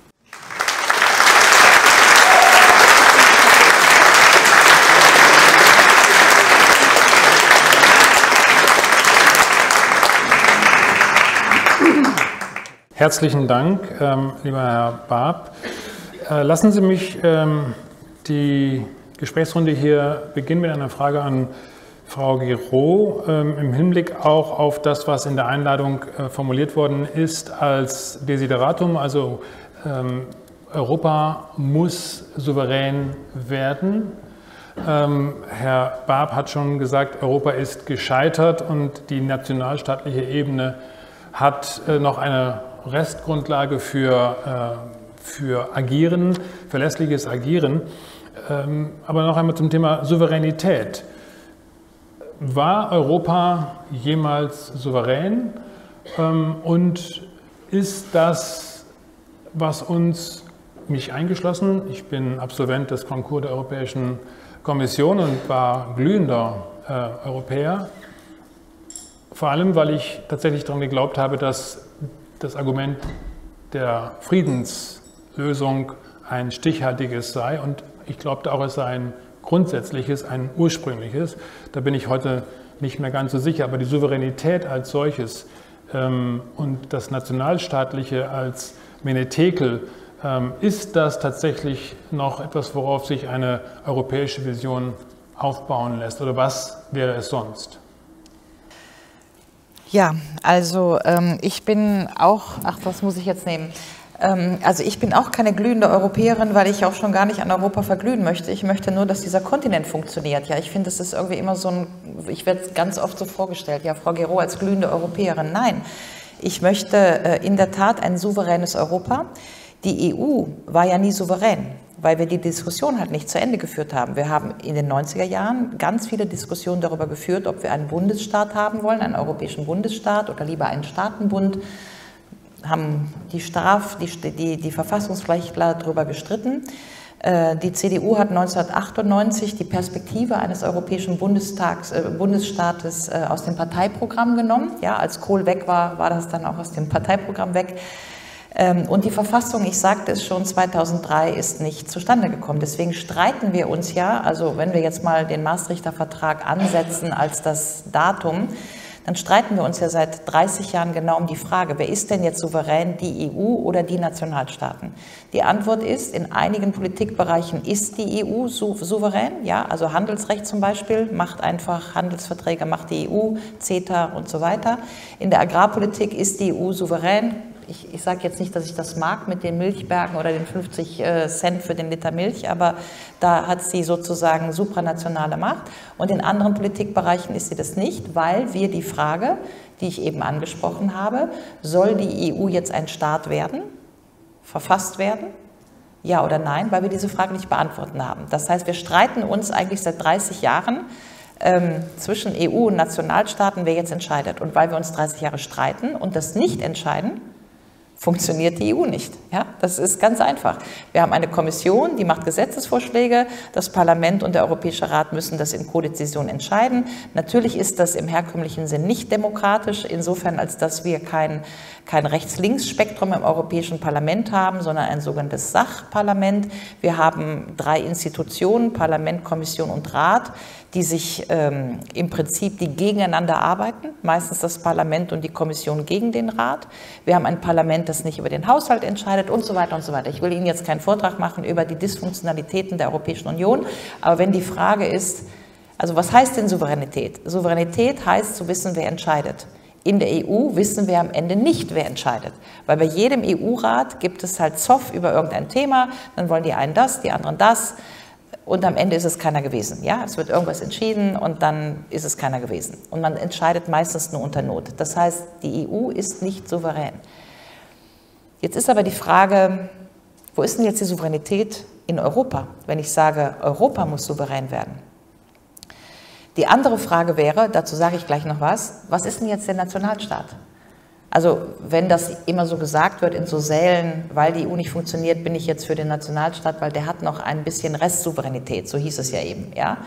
Herzlichen Dank, ähm, lieber Herr Barb. Äh, lassen Sie mich ähm, die Gesprächsrunde hier beginnen mit einer Frage an Frau Guiraud, ähm, im Hinblick auch auf das, was in der Einladung äh, formuliert worden ist als Desideratum, also ähm, Europa muss souverän werden. Ähm, Herr Barb hat schon gesagt, Europa ist gescheitert und die nationalstaatliche Ebene hat äh, noch eine Restgrundlage für, äh, für Agieren, verlässliches Agieren. Ähm, aber noch einmal zum Thema Souveränität. War Europa jemals souverän ähm, und ist das, was uns, mich eingeschlossen, ich bin Absolvent des Koncours der Europäischen Kommission und war glühender äh, Europäer, vor allem, weil ich tatsächlich daran geglaubt habe, dass das Argument der Friedenslösung ein stichhaltiges sei und ich glaubte auch, es sei ein grundsätzliches, ein ursprüngliches. Da bin ich heute nicht mehr ganz so sicher, aber die Souveränität als solches ähm, und das Nationalstaatliche als Menetekel, ähm, ist das tatsächlich noch etwas, worauf sich eine europäische Vision aufbauen lässt oder was wäre es sonst? Ja, also ähm, ich bin auch, ach, was muss ich jetzt nehmen? Ähm, also ich bin auch keine glühende Europäerin, weil ich auch schon gar nicht an Europa verglühen möchte. Ich möchte nur, dass dieser Kontinent funktioniert. Ja, ich finde, es ist irgendwie immer so ein, ich werde ganz oft so vorgestellt, ja, Frau Guiraud als glühende Europäerin. Nein, ich möchte äh, in der Tat ein souveränes Europa. Die E U war ja nie souverän, weil wir die Diskussion halt nicht zu Ende geführt haben. Wir haben in den neunziger Jahren ganz viele Diskussionen darüber geführt, ob wir einen Bundesstaat haben wollen, einen europäischen Bundesstaat oder lieber einen Staatenbund. Haben die Straf-, die, die, die Verfassungsrechtler darüber gestritten. Die C D U hat neunzehnhundertachtundneunzig die Perspektive eines europäischen Bundestags, äh, Bundesstaates äh, aus dem Parteiprogramm genommen. Ja, als Kohl weg war, war das dann auch aus dem Parteiprogramm weg. Und die Verfassung, ich sagte es schon, zweitausenddrei ist nicht zustande gekommen. Deswegen streiten wir uns ja, also wenn wir jetzt mal den Maastrichter Vertrag ansetzen als das Datum, dann streiten wir uns ja seit dreißig Jahren genau um die Frage, wer ist denn jetzt souverän, die E U oder die Nationalstaaten? Die Antwort ist, in einigen Politikbereichen ist die E U sou souverän, ja, also Handelsrecht zum Beispiel macht einfach Handelsverträge, macht die E U, CETA und so weiter. In der Agrarpolitik ist die E U souverän. Ich, ich sage jetzt nicht, dass ich das mag mit den Milchbergen oder den fünfzig Cent für den Liter Milch, aber da hat sie sozusagen supranationale Macht. Und in anderen Politikbereichen ist sie das nicht, weil wir die Frage, die ich eben angesprochen habe, soll die E U jetzt ein Staat werden, verfasst werden, ja oder nein, weil wir diese Frage nicht beantworten haben. Das heißt, wir streiten uns eigentlich seit dreißig Jahren ähm, zwischen E U und Nationalstaaten, wer jetzt entscheidet. Und weil wir uns dreißig Jahre streiten und das nicht entscheiden, funktioniert die E U nicht. Ja, das ist ganz einfach. Wir haben eine Kommission, die macht Gesetzesvorschläge, das Parlament und der Europäische Rat müssen das in Kodezession entscheiden. Natürlich ist das im herkömmlichen Sinn nicht demokratisch, insofern als dass wir kein, kein Rechts-Links-Spektrum im Europäischen Parlament haben, sondern ein sogenanntes Sachparlament. Wir haben drei Institutionen, Parlament, Kommission und Rat, die sich ähm, im Prinzip die gegeneinander arbeiten, meistens das Parlament und die Kommission gegen den Rat. Wir haben ein Parlament, das nicht über den Haushalt entscheidet und so weiter und so weiter. Ich will Ihnen jetzt keinen Vortrag machen über die Dysfunktionalitäten der Europäischen Union, aber wenn die Frage ist, also was heißt denn Souveränität? Souveränität heißt zu wissen, wer entscheidet. In der E U wissen wir am Ende nicht, wer entscheidet, weil bei jedem E U-Rat gibt es halt Zoff über irgendein Thema, dann wollen die einen das, die anderen das. Und am Ende ist es keiner gewesen. Ja? Es wird irgendwas entschieden und dann ist es keiner gewesen. Und man entscheidet meistens nur unter Not. Das heißt, die E U ist nicht souverän. Jetzt ist aber die Frage, wo ist denn jetzt die Souveränität in Europa, wenn ich sage, Europa muss souverän werden? Die andere Frage wäre, dazu sage ich gleich noch was, was ist denn jetzt der Nationalstaat? Also wenn das immer so gesagt wird in so Sälen, weil die E U nicht funktioniert, bin ich jetzt für den Nationalstaat, weil der hat noch ein bisschen Restsouveränität, so hieß es ja eben, ja.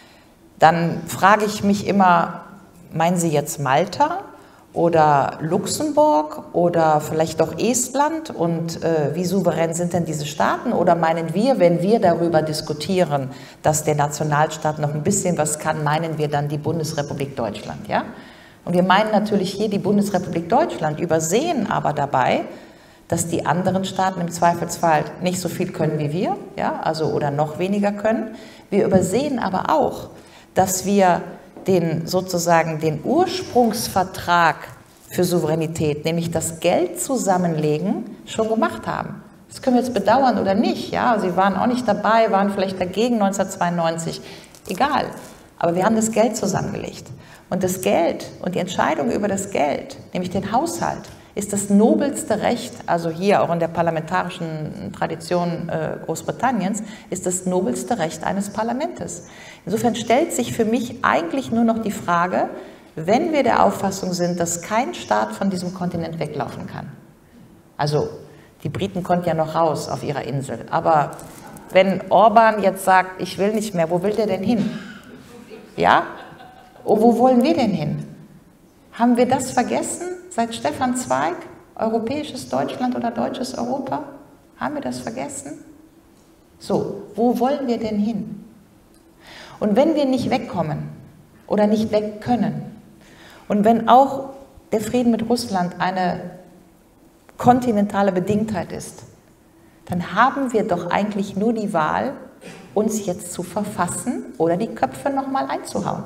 Dann frage ich mich immer, meinen Sie jetzt Malta oder Luxemburg oder vielleicht doch Estland und äh, wie souverän sind denn diese Staaten? Oder meinen wir, wenn wir darüber diskutieren, dass der Nationalstaat noch ein bisschen was kann, meinen wir dann die Bundesrepublik Deutschland, ja? Und wir meinen natürlich hier die Bundesrepublik Deutschland, übersehen aber dabei, dass die anderen Staaten im Zweifelsfall nicht so viel können wie wir, ja, also oder noch weniger können. Wir übersehen aber auch, dass wir den sozusagen den Ursprungsvertrag für Souveränität, nämlich das Geld zusammenlegen, schon gemacht haben. Das können wir jetzt bedauern oder nicht, ja. Sie waren auch nicht dabei, waren vielleicht dagegen neunzehnhundertzweiundneunzig, egal. Aber wir haben das Geld zusammengelegt. Und das Geld und die Entscheidung über das Geld, nämlich den Haushalt, ist das nobelste Recht, also hier auch in der parlamentarischen Tradition äh, Großbritanniens, ist das nobelste Recht eines Parlamentes. Insofern stellt sich für mich eigentlich nur noch die Frage, wenn wir der Auffassung sind, dass kein Staat von diesem Kontinent weglaufen kann. Also die Briten konnten ja noch raus auf ihrer Insel, aber wenn Orban jetzt sagt, ich will nicht mehr, wo will der denn hin? Ja? Oh, wo wollen wir denn hin? Haben wir das vergessen seit Stefan Zweig? Europäisches Deutschland oder deutsches Europa? Haben wir das vergessen? So, wo wollen wir denn hin? Und wenn wir nicht wegkommen oder nicht weg können und wenn auch der Frieden mit Russland eine kontinentale Bedingtheit ist, dann haben wir doch eigentlich nur die Wahl, uns jetzt zu verfassen oder die Köpfe nochmal einzuhauen.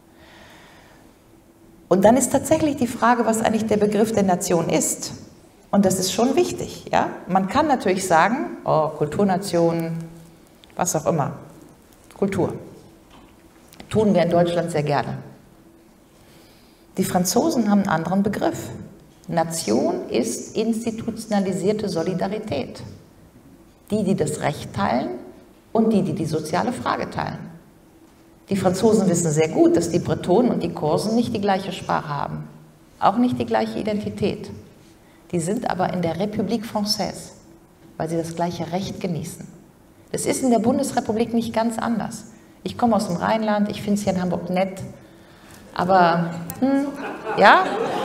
Und dann ist tatsächlich die Frage, was eigentlich der Begriff der Nation ist. Und das ist schon wichtig. Ja? Man kann natürlich sagen, oh, Kulturnation, was auch immer, Kultur. Tun wir in Deutschland sehr gerne. Die Franzosen haben einen anderen Begriff. Nation ist institutionalisierte Solidarität. Die, die das Recht teilen und die, die die soziale Frage teilen. Die Franzosen wissen sehr gut, dass die Bretonen und die Korsen nicht die gleiche Sprache haben, auch nicht die gleiche Identität. Die sind aber in der République Française, weil sie das gleiche Recht genießen. Das ist in der Bundesrepublik nicht ganz anders. Ich komme aus dem Rheinland, ich finde es hier in Hamburg nett, aber, hm, ja.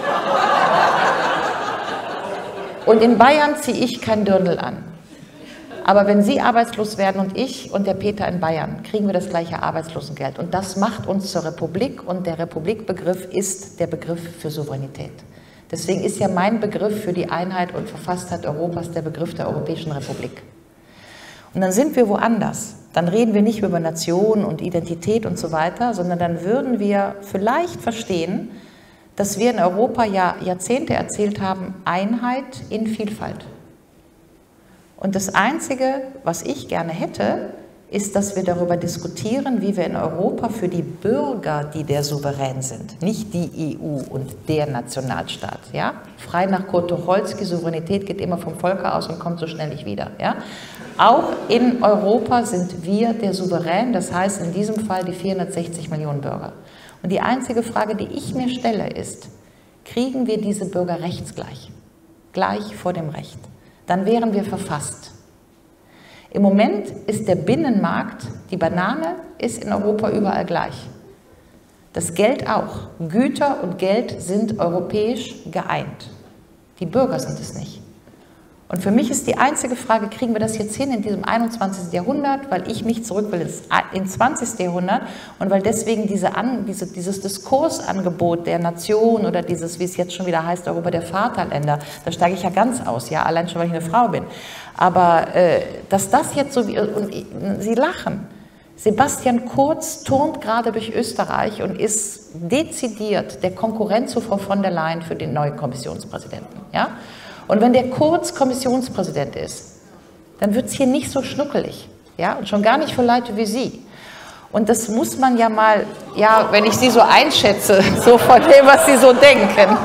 Und in Bayern ziehe ich kein Dirndl an. Aber wenn Sie arbeitslos werden und ich und der Peter in Bayern, kriegen wir das gleiche Arbeitslosengeld. Und das macht uns zur Republik und der Republikbegriff ist der Begriff für Souveränität. Deswegen ist ja mein Begriff für die Einheit und Verfasstheit Europas der Begriff der Europäischen Republik. Und dann sind wir woanders. Dann reden wir nicht über Nation und Identität und so weiter, sondern dann würden wir vielleicht verstehen, dass wir in Europa ja Jahrzehnte erzählt haben, Einheit in Vielfalt. Und das Einzige, was ich gerne hätte, ist, dass wir darüber diskutieren, wie wir in Europa für die Bürger, die der Souverän sind, nicht die E U und der Nationalstaat, ja? Frei nach Kurt Tucholsky, Souveränität geht immer vom Volke aus und kommt so schnell nicht wieder, ja? Auch in Europa sind wir der Souverän, das heißt in diesem Fall die vierhundertsechzig Millionen Bürger. Und die einzige Frage, die ich mir stelle, ist, kriegen wir diese Bürger rechtsgleich? gleich vor dem Recht. Dann wären wir verfasst. Im Moment ist der Binnenmarkt, die Banane ist in Europa überall gleich. Das Geld auch. Güter und Geld sind europäisch geeint. Die Bürger sind es nicht. Und für mich ist die einzige Frage, kriegen wir das jetzt hin in diesem einundzwanzigsten Jahrhundert, weil ich mich zurück will ins, ins zwanzigste Jahrhundert und weil deswegen diese An, diese, dieses Diskursangebot der Nation oder dieses, wie es jetzt schon wieder heißt, Europa der Vaterländer, da steige ich ja ganz aus, ja, allein schon, weil ich eine Frau bin. Aber äh, dass das jetzt so wie, und Sie lachen, Sebastian Kurz turnt gerade durch Österreich und ist dezidiert der Konkurrent zu Frau von der Leyen für den neuen Kommissionspräsidenten, ja. Und wenn der Kurz Kommissionspräsident ist, dann wird es hier nicht so schnuckelig, ja, und schon gar nicht für Leute wie Sie. Und das muss man ja mal, ja, wenn ich Sie so einschätze, so von dem, was Sie so denken,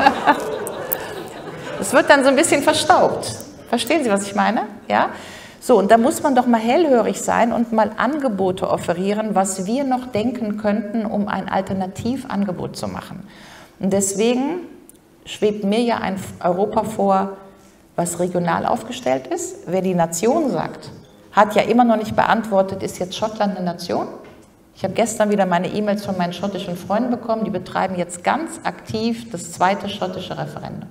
das wird dann so ein bisschen verstaubt. Verstehen Sie, was ich meine? Ja? So, und da muss man doch mal hellhörig sein und mal Angebote offerieren, was wir noch denken könnten, um ein Alternativangebot zu machen. Und deswegen schwebt mir ja ein Europa vor, was regional aufgestellt ist. Wer die Nation sagt, hat ja immer noch nicht beantwortet, ist jetzt Schottland eine Nation? Ich habe gestern wieder meine E-Mails von meinen schottischen Freunden bekommen, die betreiben jetzt ganz aktiv das zweite schottische Referendum.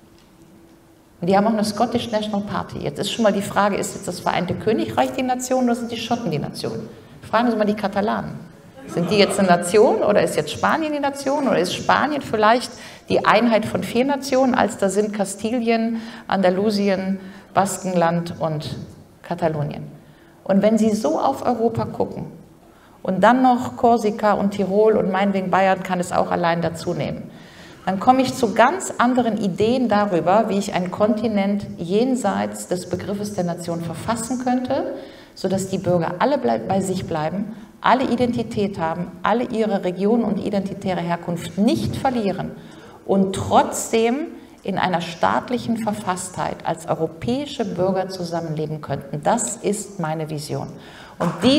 Und die haben auch eine Scottish National Party. Jetzt ist schon mal die Frage, ist jetzt das Vereinigte Königreich die Nation oder sind die Schotten die Nation? Fragen Sie mal die Katalanen. Sind die jetzt eine Nation oder ist jetzt Spanien die Nation oder ist Spanien vielleicht die Einheit von vier Nationen, als da sind Kastilien, Andalusien, Baskenland und Katalonien? Und wenn Sie so auf Europa gucken und dann noch Korsika und Tirol und meinetwegen Bayern kann es auch allein dazu nehmen, dann komme ich zu ganz anderen Ideen darüber, wie ich einen Kontinent jenseits des Begriffes der Nation verfassen könnte, sodass die Bürger alle bei sich bleiben, alle Identität haben, alle ihre Region und identitäre Herkunft nicht verlieren und trotzdem in einer staatlichen Verfasstheit als europäische Bürger zusammenleben könnten. Das ist meine Vision. Und die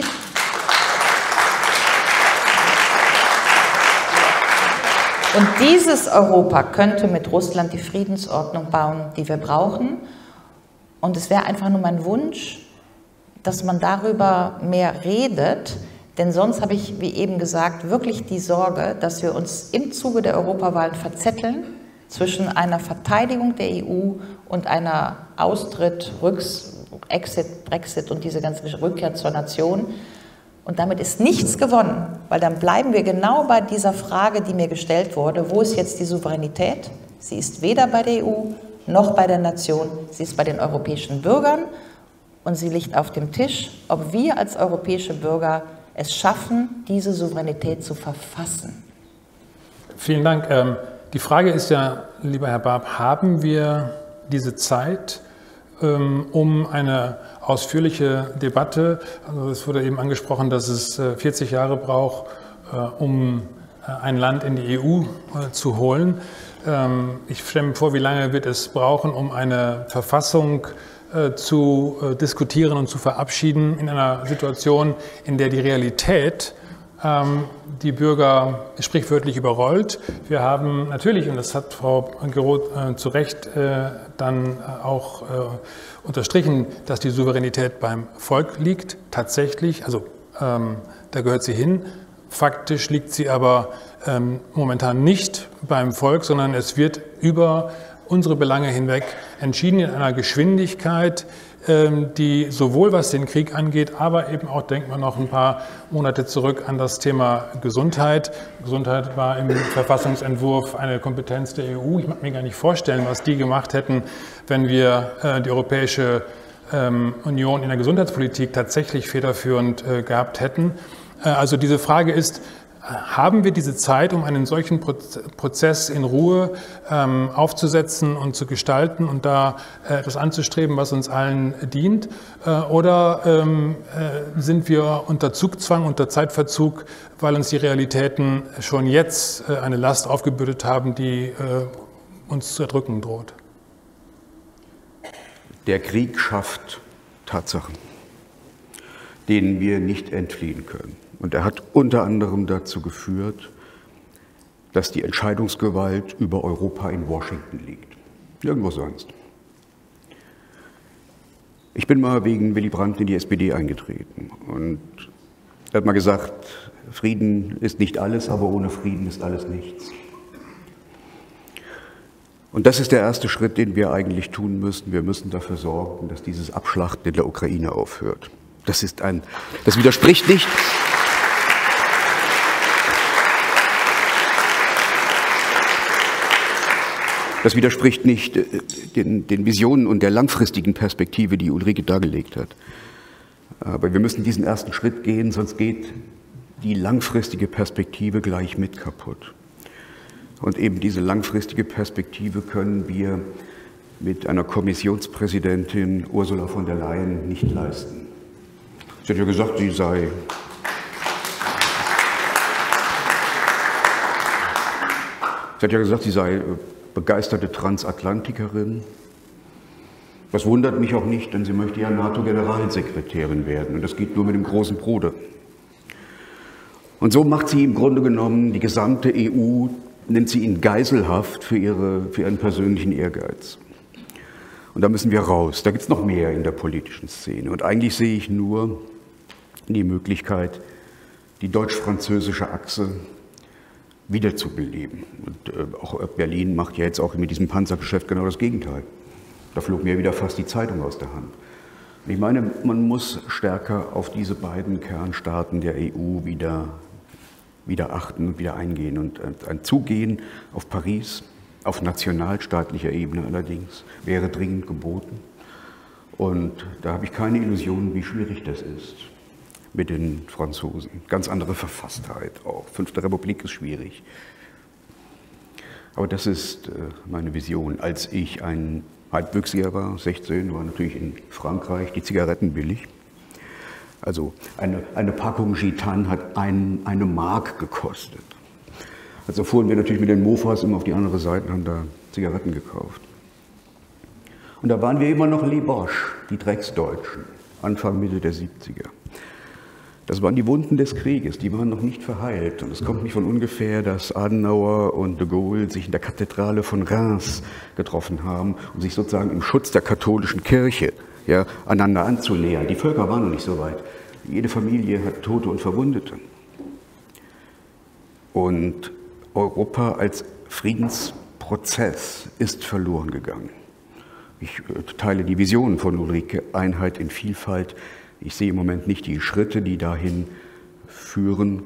Und dieses Europa könnte mit Russland die Friedensordnung bauen, die wir brauchen. Und es wäre einfach nur mein Wunsch, dass man darüber mehr redet, denn sonst habe ich, wie eben gesagt, wirklich die Sorge, dass wir uns im Zuge der Europawahlen verzetteln zwischen einer Verteidigung der E U und einer Austritt, Rücks, Exit, Brexit und diese ganze Rückkehr zur Nation. Und damit ist nichts gewonnen, weil dann bleiben wir genau bei dieser Frage, die mir gestellt wurde, wo ist jetzt die Souveränität? Sie ist weder bei der E U noch bei der Nation, sie ist bei den europäischen Bürgern und sie liegt auf dem Tisch, ob wir als europäische Bürger es schaffen, diese Souveränität zu verfassen. Vielen Dank. Die Frage ist ja, lieber Herr Barb, haben wir diese Zeit, um eine ausführliche Debatte, also es wurde eben angesprochen, dass es vierzig Jahre braucht, um ein Land in die E U zu holen. Ich stelle mir vor, wie lange wird es brauchen, um eine Verfassung zu diskutieren und zu verabschieden in einer Situation, in der die Realität die Bürger sprichwörtlich überrollt. Wir haben natürlich, und das hat Frau Geroth äh, zu Recht äh, dann auch äh, unterstrichen, dass die Souveränität beim Volk liegt, tatsächlich, also ähm, da gehört sie hin. Faktisch liegt sie aber ähm, momentan nicht beim Volk, sondern es wird über unsere Belange hinweg entschieden in einer Geschwindigkeit, die sowohl was den Krieg angeht, aber eben auch, denkt man noch ein paar Monate zurück an das Thema Gesundheit. Gesundheit war im Verfassungsentwurf eine Kompetenz der E U. Ich mag mir gar nicht vorstellen, was die gemacht hätten, wenn wir die Europäische Union in der Gesundheitspolitik tatsächlich federführend gehabt hätten. Also diese Frage ist, haben wir diese Zeit, um einen solchen Prozess in Ruhe ähm, aufzusetzen und zu gestalten und da äh, etwas anzustreben, was uns allen dient? Äh, oder ähm, äh, sind wir unter Zugzwang, unter Zeitverzug, weil uns die Realitäten schon jetzt äh, eine Last aufgebürdet haben, die äh, uns zu erdrücken droht? Der Krieg schafft Tatsachen, denen wir nicht entfliehen können. Und er hat unter anderem dazu geführt, dass die Entscheidungsgewalt über Europa in Washington liegt. Nirgendwo sonst. Ich bin mal wegen Willy Brandt in die S P D eingetreten und er hat mal gesagt, Frieden ist nicht alles, aber ohne Frieden ist alles nichts. Und das ist der erste Schritt, den wir eigentlich tun müssen. Wir müssen dafür sorgen, dass dieses Abschlachten in der Ukraine aufhört. Das ist ein, das widerspricht nicht. Das widerspricht nicht den, den Visionen und der langfristigen Perspektive, die Ulrike dargelegt hat. Aber wir müssen diesen ersten Schritt gehen, sonst geht die langfristige Perspektive gleich mit kaputt. Und eben diese langfristige Perspektive können wir mit einer Kommissionspräsidentin Ursula von der Leyen nicht leisten. Sie hat ja gesagt, sie sei Sie hat ja gesagt, sie sei begeisterte Transatlantikerin. Das wundert mich auch nicht, denn sie möchte ja NATO-Generalsekretärin werden. Und das geht nur mit dem großen Bruder. Und so macht sie im Grunde genommen die gesamte E U, nimmt sie in Geiselhaft für, ihre, für ihren persönlichen Ehrgeiz. Und da müssen wir raus. Da gibt es noch mehr in der politischen Szene. Und eigentlich sehe ich nur die Möglichkeit, die deutsch-französische Achse wiederzubeleben. Und äh, auch Berlin macht ja jetzt auch mit diesem Panzergeschäft genau das Gegenteil. Da flog mir wieder fast die Zeitung aus der Hand. Und ich meine, man muss stärker auf diese beiden Kernstaaten der E U wieder, wieder achten und wieder eingehen. Und ein Zugehen auf Paris, auf nationalstaatlicher Ebene allerdings, wäre dringend geboten. Und da habe ich keine Illusionen, wie schwierig das ist mit den Franzosen. Ganz andere Verfasstheit auch. Fünfte Republik ist schwierig. Aber das ist meine Vision. Als ich ein Halbwüchsiger war, sechzehn, war natürlich in Frankreich die Zigaretten billig. Also eine, eine Packung Gitan hat ein, eine Mark gekostet. Also fuhren wir natürlich mit den Mofas immer auf die andere Seite und haben da Zigaretten gekauft. Und da waren wir immer noch Les Boches, die Drecksdeutschen, Anfang, Mitte der siebziger. Das waren die Wunden des Krieges, die waren noch nicht verheilt. Und es kommt nicht von ungefähr, dass Adenauer und de Gaulle sich in der Kathedrale von Reims getroffen haben, um sich sozusagen im Schutz der katholischen Kirche ja, einander anzunähern. Die Völker waren noch nicht so weit. Jede Familie hat Tote und Verwundete. Und Europa als Friedensprozess ist verloren gegangen. Ich teile die Vision von Ulrike, Einheit in Vielfalt. Ich sehe im Moment nicht die Schritte, die dahin führen.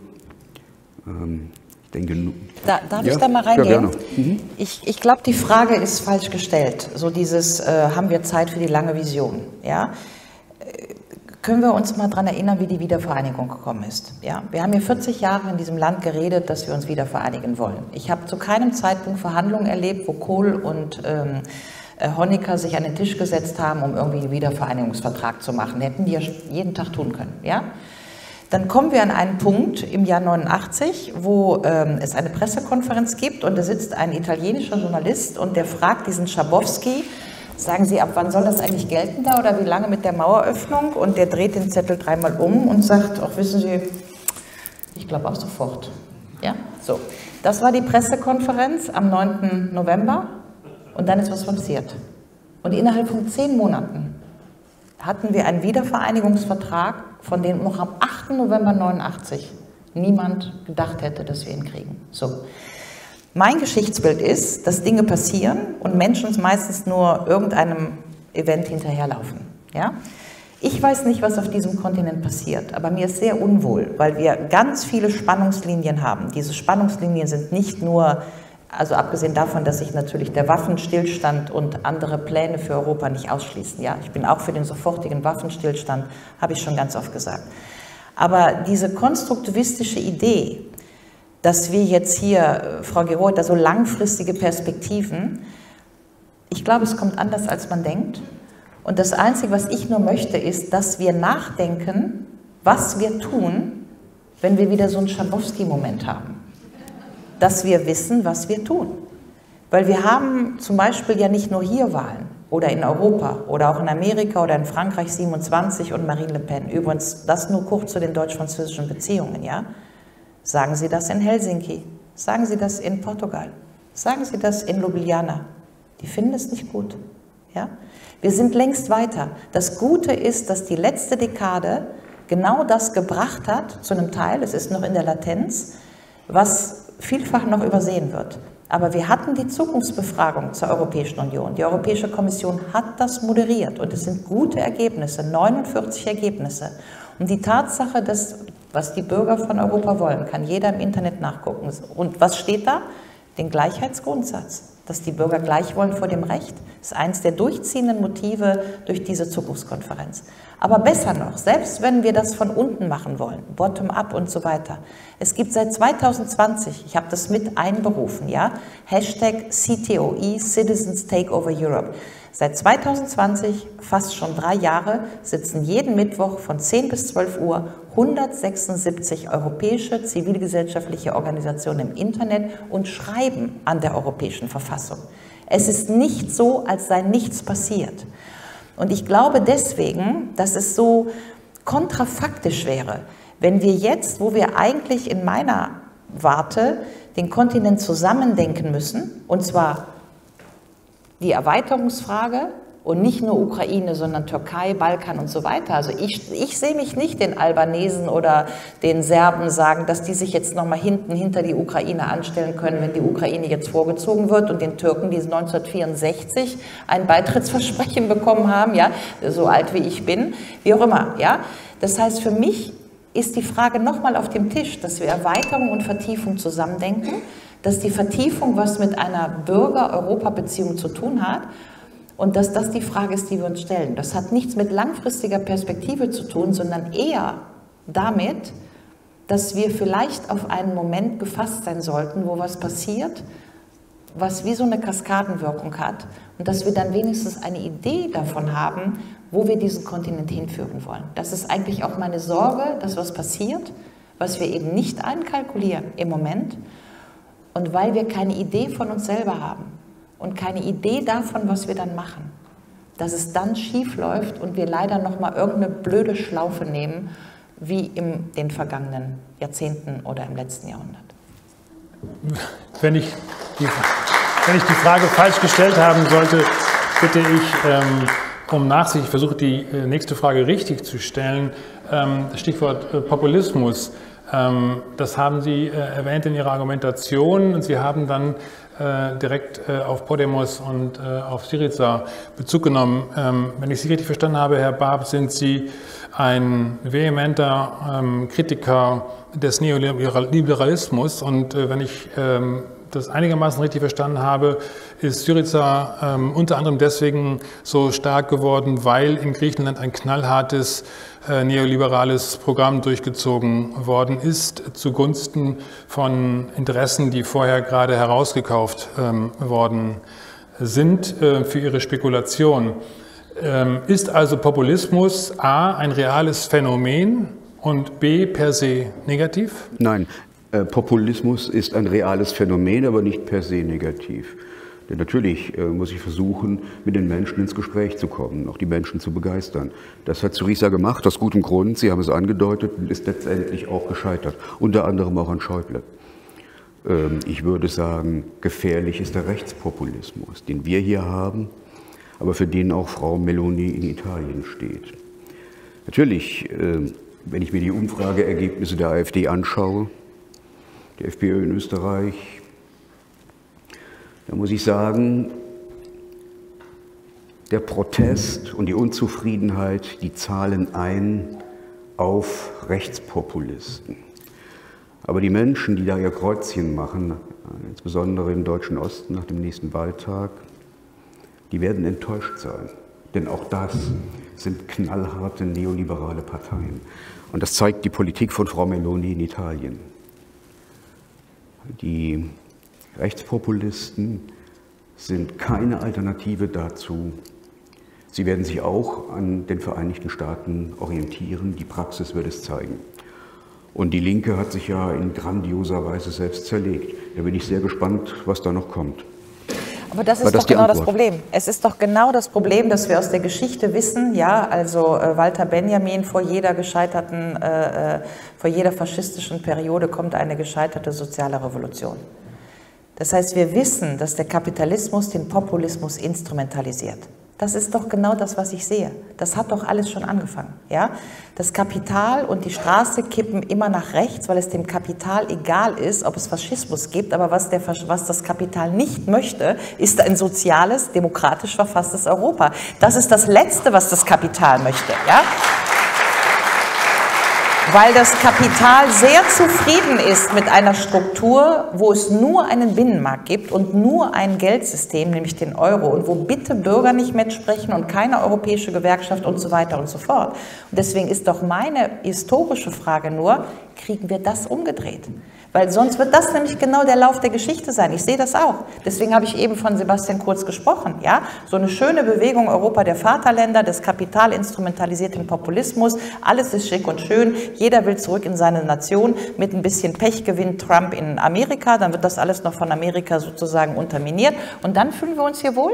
Ähm, ich denke, da, darf ja, ich da mal reingehen? Ja, mhm. Ich, ich glaube, die Frage ist falsch gestellt. So dieses, äh, haben wir Zeit für die lange Vision? Ja? Äh, können wir uns mal daran erinnern, wie die Wiedervereinigung gekommen ist? Ja? Wir haben hier vierzig Jahre in diesem Land geredet, dass wir uns wieder vereinigen wollen. Ich habe zu keinem Zeitpunkt Verhandlungen erlebt, wo Kohl und ähm, Honecker sich an den Tisch gesetzt haben, um irgendwie einen Wiedervereinigungsvertrag zu machen. Hätten die ja jeden Tag tun können. Ja? Dann kommen wir an einen Punkt im Jahr neunundachtzig, wo ähm, es eine Pressekonferenz gibt und da sitzt ein italienischer Journalist und der fragt diesen Schabowski, sagen Sie, ab wann soll das eigentlich gelten da oder wie lange mit der Maueröffnung? Und der dreht den Zettel dreimal um und sagt, ach wissen Sie, ich glaube ab sofort. Ja? So. Das war die Pressekonferenz am neunten November. Und dann ist was passiert. Und innerhalb von zehn Monaten hatten wir einen Wiedervereinigungsvertrag, von dem noch am achten November neunundachtzig niemand gedacht hätte, dass wir ihn kriegen. So. Mein Geschichtsbild ist, dass Dinge passieren und Menschen meistens nur irgendeinem Event hinterherlaufen. Ja? Ich weiß nicht, was auf diesem Kontinent passiert, aber mir ist sehr unwohl, weil wir ganz viele Spannungslinien haben. Diese Spannungslinien sind nicht nur, also abgesehen davon, dass sich natürlich der Waffenstillstand und andere Pläne für Europa nicht ausschließen. Ja, ich bin auch für den sofortigen Waffenstillstand, habe ich schon ganz oft gesagt. Aber diese konstruktivistische Idee, dass wir jetzt hier, Frau Gero, da so langfristige Perspektiven, ich glaube, es kommt anders, als man denkt. Und das Einzige, was ich nur möchte, ist, dass wir nachdenken, was wir tun, wenn wir wieder so einen Schabowski-Moment haben. Dass wir wissen, was wir tun. Weil wir haben zum Beispiel ja nicht nur hier Wahlen oder in Europa oder auch in Amerika oder in Frankreich siebenundzwanzig und Marine Le Pen. Übrigens, das nur kurz zu den deutsch-französischen Beziehungen, ja? Sagen Sie das in Helsinki, sagen Sie das in Portugal, sagen Sie das in Ljubljana. Die finden es nicht gut. Ja? Wir sind längst weiter. Das Gute ist, dass die letzte Dekade genau das gebracht hat, zu einem Teil, es ist noch in der Latenz, was vielfach noch übersehen wird. Aber wir hatten die Zukunftsbefragung zur Europäischen Union. Die Europäische Kommission hat das moderiert und es sind gute Ergebnisse, neunundvierzig Ergebnisse. Und die Tatsache, dass, was die Bürger von Europa wollen, kann jeder im Internet nachgucken. Und was steht da? Den Gleichheitsgrundsatz. Dass die Bürger gleich wollen vor dem Recht, ist eines der durchziehenden Motive durch diese Zukunftskonferenz. Aber besser noch, selbst wenn wir das von unten machen wollen, bottom-up und so weiter, es gibt seit zweitausendzwanzig, ich habe das mit einberufen, ja, Hashtag C T O E, Citizens Take Over Europe. Seit zweitausendzwanzig, fast schon drei Jahre, sitzen jeden Mittwoch von zehn bis zwölf Uhr hundertsechsundsiebzig europäische zivilgesellschaftliche Organisationen im Internet und schreiben an der Europäischen Verfassung. Es ist nicht so, als sei nichts passiert. Und ich glaube deswegen, dass es so kontrafaktisch wäre, wenn wir jetzt, wo wir eigentlich in meiner Warte den Kontinent zusammendenken müssen, und zwar die Erweiterungsfrage und nicht nur Ukraine, sondern Türkei, Balkan und so weiter. Also ich, ich sehe mich nicht den Albanesen oder den Serben sagen, dass die sich jetzt nochmal hinten hinter die Ukraine anstellen können, wenn die Ukraine jetzt vorgezogen wird, und den Türken, die neunzehnhundertvierundsechzig ein Beitrittsversprechen bekommen haben, ja, so alt wie ich bin, wie auch immer. Ja. Das heißt, für mich ist die Frage nochmal auf dem Tisch, dass wir Erweiterung und Vertiefung zusammendenken, dass die Vertiefung was mit einer Bürger-Europa-Beziehung zu tun hat und dass das die Frage ist, die wir uns stellen. Das hat nichts mit langfristiger Perspektive zu tun, sondern eher damit, dass wir vielleicht auf einen Moment gefasst sein sollten, wo was passiert, was wie so eine Kaskadenwirkung hat, und dass wir dann wenigstens eine Idee davon haben, wo wir diesen Kontinent hinführen wollen. Das ist eigentlich auch meine Sorge, dass was passiert, was wir eben nicht einkalkulieren im Moment. Und weil wir keine Idee von uns selber haben und keine Idee davon, was wir dann machen, dass es dann schief läuft und wir leider nochmal irgendeine blöde Schlaufe nehmen, wie in den vergangenen Jahrzehnten oder im letzten Jahrhundert. Wenn ich die, wenn ich die Frage falsch gestellt haben sollte, bitte ich ähm, um Nachsicht. Ich versuche, die äh, nächste Frage richtig zu stellen. Ähm, Stichwort äh, Populismus. Das haben Sie äh, erwähnt in Ihrer Argumentation, und Sie haben dann äh, direkt äh, auf Podemos und äh, auf Syriza Bezug genommen. Ähm, wenn ich Sie richtig verstanden habe, Herr Barb, sind Sie ein vehementer ähm, Kritiker des Neoliberalismus, und äh, wenn ich ähm, das einigermaßen richtig verstanden habe, ist Syriza ähm, unter anderem deswegen so stark geworden, weil in Griechenland ein knallhartes äh, neoliberales Programm durchgezogen worden ist, zugunsten von Interessen, die vorher gerade herausgekauft ähm, worden sind äh, für ihre Spekulation. Ähm, ist also Populismus A ein reales Phänomen und B per se negativ? Nein. Populismus ist ein reales Phänomen, aber nicht per se negativ. Denn natürlich äh, muss ich versuchen, mit den Menschen ins Gespräch zu kommen, auch die Menschen zu begeistern. Das hat Syriza gemacht, aus gutem Grund. Sie haben es angedeutet und ist letztendlich auch gescheitert. Unter anderem auch an Schäuble. Ähm, ich würde sagen, gefährlich ist der Rechtspopulismus, den wir hier haben, aber für den auch Frau Meloni in Italien steht. Natürlich, äh, wenn ich mir die Umfrageergebnisse der AfD anschaue, die FPÖ in Österreich, da muss ich sagen, der Protest und die Unzufriedenheit, die zahlen ein auf Rechtspopulisten. Aber die Menschen, die da ihr Kreuzchen machen, insbesondere im deutschen Osten nach dem nächsten Wahltag, die werden enttäuscht sein. Denn auch das sind knallharte neoliberale Parteien. Und das zeigt die Politik von Frau Meloni in Italien. Die Rechtspopulisten sind keine Alternative dazu. Sie werden sich auch an den Vereinigten Staaten orientieren. Die Praxis wird es zeigen. Und die Linke hat sich ja in grandioser Weise selbst zerlegt. Da bin ich sehr gespannt, was da noch kommt. Aber das ist doch genau das Problem. Es ist doch genau das Problem, dass wir aus der Geschichte wissen, ja, also äh, Walter Benjamin, vor jeder gescheiterten, äh, vor jeder faschistischen Periode kommt eine gescheiterte soziale Revolution. Das heißt, wir wissen, dass der Kapitalismus den Populismus instrumentalisiert. Das ist doch genau das, was ich sehe. Das hat doch alles schon angefangen. Ja? Das Kapital und die Straße kippen immer nach rechts, weil es dem Kapital egal ist, ob es Faschismus gibt. Aber was, der, was das Kapital nicht möchte, ist ein soziales, demokratisch verfasstes Europa. Das ist das Letzte, was das Kapital möchte. Ja? Weil das Kapital sehr zufrieden ist mit einer Struktur, wo es nur einen Binnenmarkt gibt und nur ein Geldsystem, nämlich den Euro, und wo bitte Bürger nicht mitsprechen und keine europäische Gewerkschaft und so weiter und so fort. Und deswegen ist doch meine historische Frage nur, kriegen wir das umgedreht? Weil sonst wird das nämlich genau der Lauf der Geschichte sein. Ich sehe das auch. Deswegen habe ich eben von Sebastian Kurz gesprochen. Ja? So eine schöne Bewegung Europa der Vaterländer, des Kapital instrumentalisierten Populismus. Alles ist schick und schön. Jeder will zurück in seine Nation. Mit ein bisschen Pech gewinnt Trump in Amerika. Dann wird das alles noch von Amerika sozusagen unterminiert. Und dann fühlen wir uns hier wohl?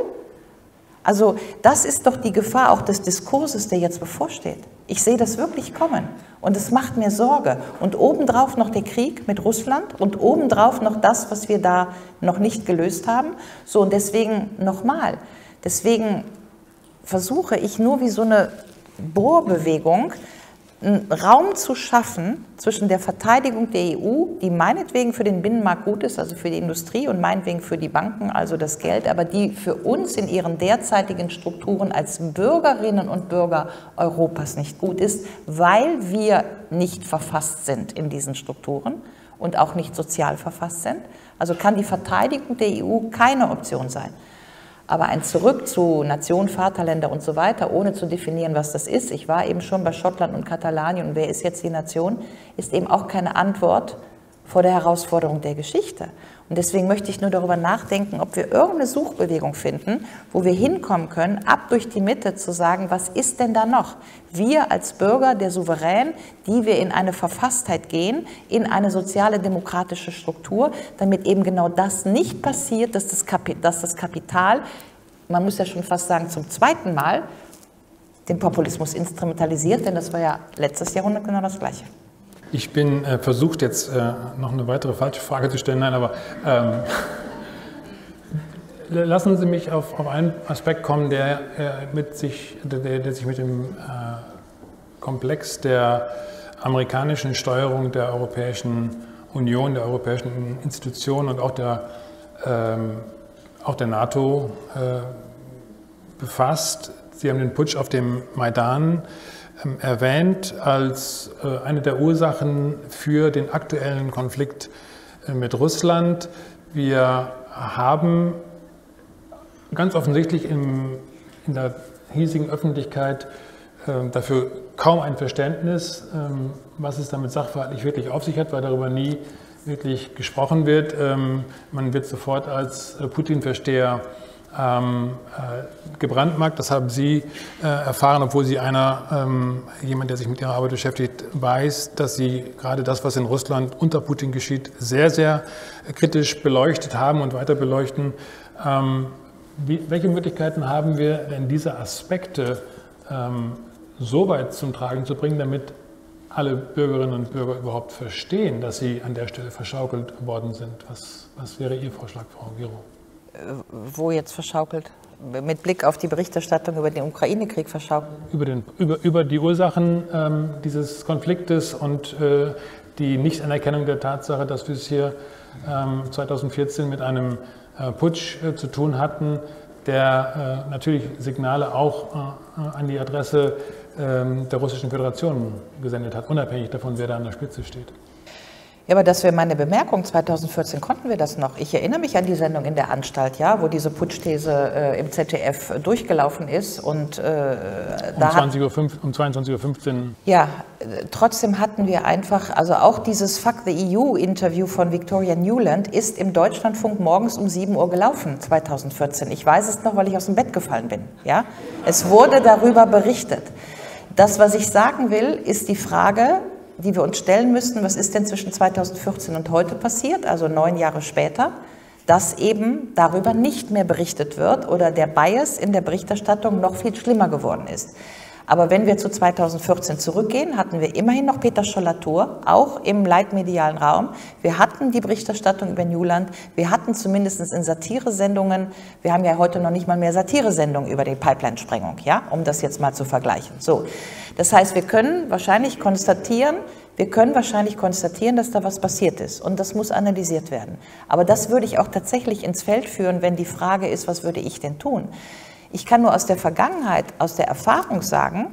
Also das ist doch die Gefahr auch des Diskurses, der jetzt bevorsteht. Ich sehe das wirklich kommen und es macht mir Sorge. Und obendrauf noch der Krieg mit Russland und obendrauf noch das, was wir da noch nicht gelöst haben. So, und deswegen nochmal, deswegen versuche ich nur wie so eine Bohrbewegung, einen Raum zu schaffen zwischen der Verteidigung der E U, die meinetwegen für den Binnenmarkt gut ist, also für die Industrie, und meinetwegen für die Banken, also das Geld, aber die für uns in ihren derzeitigen Strukturen als Bürgerinnen und Bürger Europas nicht gut ist, weil wir nicht verfasst sind in diesen Strukturen und auch nicht sozial verfasst sind. Also kann die Verteidigung der E U keine Option sein. Aber ein Zurück zu Nation, Vaterländer und so weiter, ohne zu definieren, was das ist, ich war eben schon bei Schottland und Katalanien und wer ist jetzt die Nation, ist eben auch keine Antwort vor der Herausforderung der Geschichte. Und deswegen möchte ich nur darüber nachdenken, ob wir irgendeine Suchbewegung finden, wo wir hinkommen können, ab durch die Mitte zu sagen, was ist denn da noch? Wir als Bürger der Souverän, die wir in eine Verfasstheit gehen, in eine soziale demokratische Struktur, damit eben genau das nicht passiert, dass das, Kapi- dass das Kapital, man muss ja schon fast sagen zum zweiten Mal, den Populismus instrumentalisiert, denn das war ja letztes Jahrhundert genau das Gleiche. Ich bin äh, versucht, jetzt äh, noch eine weitere falsche Frage zu stellen. Nein, aber ähm, lassen Sie mich auf, auf einen Aspekt kommen, der, äh, mit sich, der, der sich mit dem äh, Komplex der amerikanischen Steuerung der Europäischen Union, der europäischen Institutionen und auch der, ähm, auch der NATO äh, befasst. Sie haben den Putsch auf dem Maidan erwähnt als eine der Ursachen für den aktuellen Konflikt mit Russland. Wir haben ganz offensichtlich in, in der hiesigen Öffentlichkeit dafür kaum ein Verständnis, was es damit sachverhaltlich wirklich auf sich hat, weil darüber nie wirklich gesprochen wird. Man wird sofort als Putin-Versteher Ähm, äh, gebrandmarkt. Das haben Sie äh, erfahren, obwohl Sie einer, ähm, jemand, der sich mit Ihrer Arbeit beschäftigt, weiß, dass Sie gerade das, was in Russland unter Putin geschieht, sehr, sehr kritisch beleuchtet haben und weiter beleuchten. Ähm, wie, welche Möglichkeiten haben wir denn, diese Aspekte ähm, so weit zum Tragen zu bringen, damit alle Bürgerinnen und Bürger überhaupt verstehen, dass sie an der Stelle verschaukelt worden sind? Was, was wäre Ihr Vorschlag, Frau Gero? Wo jetzt verschaukelt? Mit Blick auf die Berichterstattung über den Ukraine-Krieg verschaukelt? Über, den, über, über die Ursachen ähm, dieses Konfliktes und äh, die Nichtanerkennung der Tatsache, dass wir es hier ähm, zweitausendvierzehn mit einem äh, Putsch äh, zu tun hatten, der äh, natürlich Signale auch äh, an die Adresse äh, der Russischen Föderation gesendet hat, unabhängig davon, wer da an der Spitze steht. Ja, aber das wäre meine Bemerkung. zweitausendvierzehn konnten wir das noch. Ich erinnere mich an die Sendung in der Anstalt, ja, wo diese Putschthese äh, im Z D F durchgelaufen ist. Und, äh, um, da zwanzig Uhr fünf, um zweiundzwanzig Uhr fünfzehn. Ja, äh, trotzdem hatten wir einfach, also auch dieses Fuck the E U-Interview von Victoria Nuland ist im Deutschlandfunk morgens um sieben Uhr gelaufen, zweitausendvierzehn. Ich weiß es noch, weil ich aus dem Bett gefallen bin. Ja? Es wurde darüber berichtet. Das, was ich sagen will, ist die Frage, die wir uns stellen müssten, was ist denn zwischen zweitausendvierzehn und heute passiert, also neun Jahre später, dass eben darüber nicht mehr berichtet wird oder der Bias in der Berichterstattung noch viel schlimmer geworden ist. Aber wenn wir zu zweitausendvierzehn zurückgehen, hatten wir immerhin noch Peter Scholl-Latour, auch im leitmedialen Raum. Wir hatten die Berichterstattung über Newland, wir hatten zumindest in Satiresendungen, wir haben ja heute noch nicht mal mehr Satiresendungen über die Pipeline-Sprengung, ja, um das jetzt mal zu vergleichen. So. Das heißt, wir können wahrscheinlich konstatieren, wir können wahrscheinlich konstatieren, dass da was passiert ist und das muss analysiert werden. Aber das würde ich auch tatsächlich ins Feld führen, wenn die Frage ist, was würde ich denn tun? Ich kann nur aus der Vergangenheit, aus der Erfahrung sagen,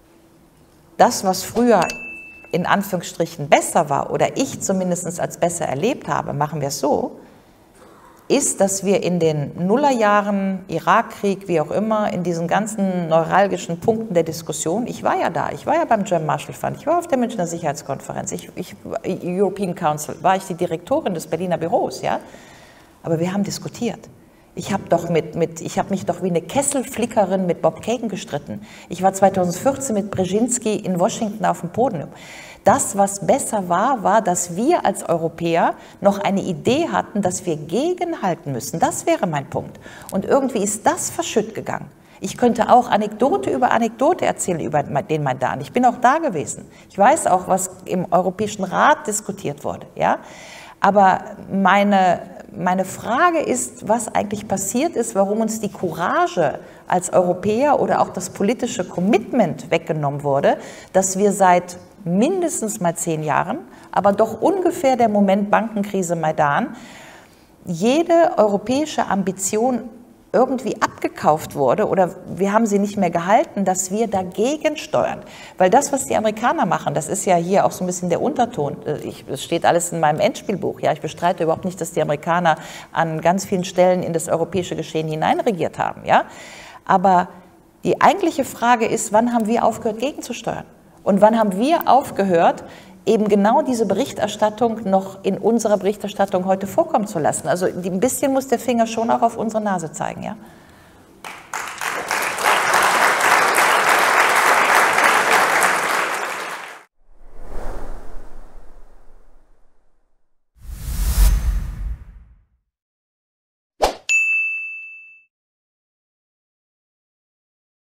das, was früher in Anführungsstrichen besser war oder ich zumindest als besser erlebt habe, machen wir es so, ist, dass wir in den Nullerjahren, Irakkrieg, wie auch immer, in diesen ganzen neuralgischen Punkten der Diskussion, ich war ja da, ich war ja beim German Marshall Fund, ich war auf der Münchner Sicherheitskonferenz, ich, ich, European Council, war ich die Direktorin des Berliner Büros, ja, aber wir haben diskutiert. Ich habe doch mit, mit, ich habe mich doch wie eine Kesselflickerin mit Bob Kagan gestritten. Ich war zweitausendvierzehn mit Brzezinski in Washington auf dem Podium. Das, was besser war, war, dass wir als Europäer noch eine Idee hatten, dass wir gegenhalten müssen. Das wäre mein Punkt. Und irgendwie ist das verschütt gegangen. Ich könnte auch Anekdote über Anekdote erzählen über den Maidan. Ich bin auch da gewesen. Ich weiß auch, was im Europäischen Rat diskutiert wurde. Ja? Aber meine, meine Frage ist, was eigentlich passiert ist, warum uns die Courage als Europäer oder auch das politische Commitment weggenommen wurde, dass wir seit mindestens mal zehn Jahren, aber doch ungefähr der Moment Bankenkrise Maidan, jede europäische Ambition irgendwie abgekauft wurde oder wir haben sie nicht mehr gehalten, dass wir dagegen steuern. Weil das, was die Amerikaner machen, das ist ja hier auch so ein bisschen der Unterton. Es steht alles in meinem Endspielbuch. Ja, ich bestreite überhaupt nicht, dass die Amerikaner an ganz vielen Stellen in das europäische Geschehen hineinregiert haben. Ja? Aber die eigentliche Frage ist, wann haben wir aufgehört, gegenzusteuern? Und wann haben wir aufgehört, eben genau diese Berichterstattung noch in unserer Berichterstattung heute vorkommen zu lassen? Also ein bisschen muss der Finger schon auch auf unsere Nase zeigen, ja?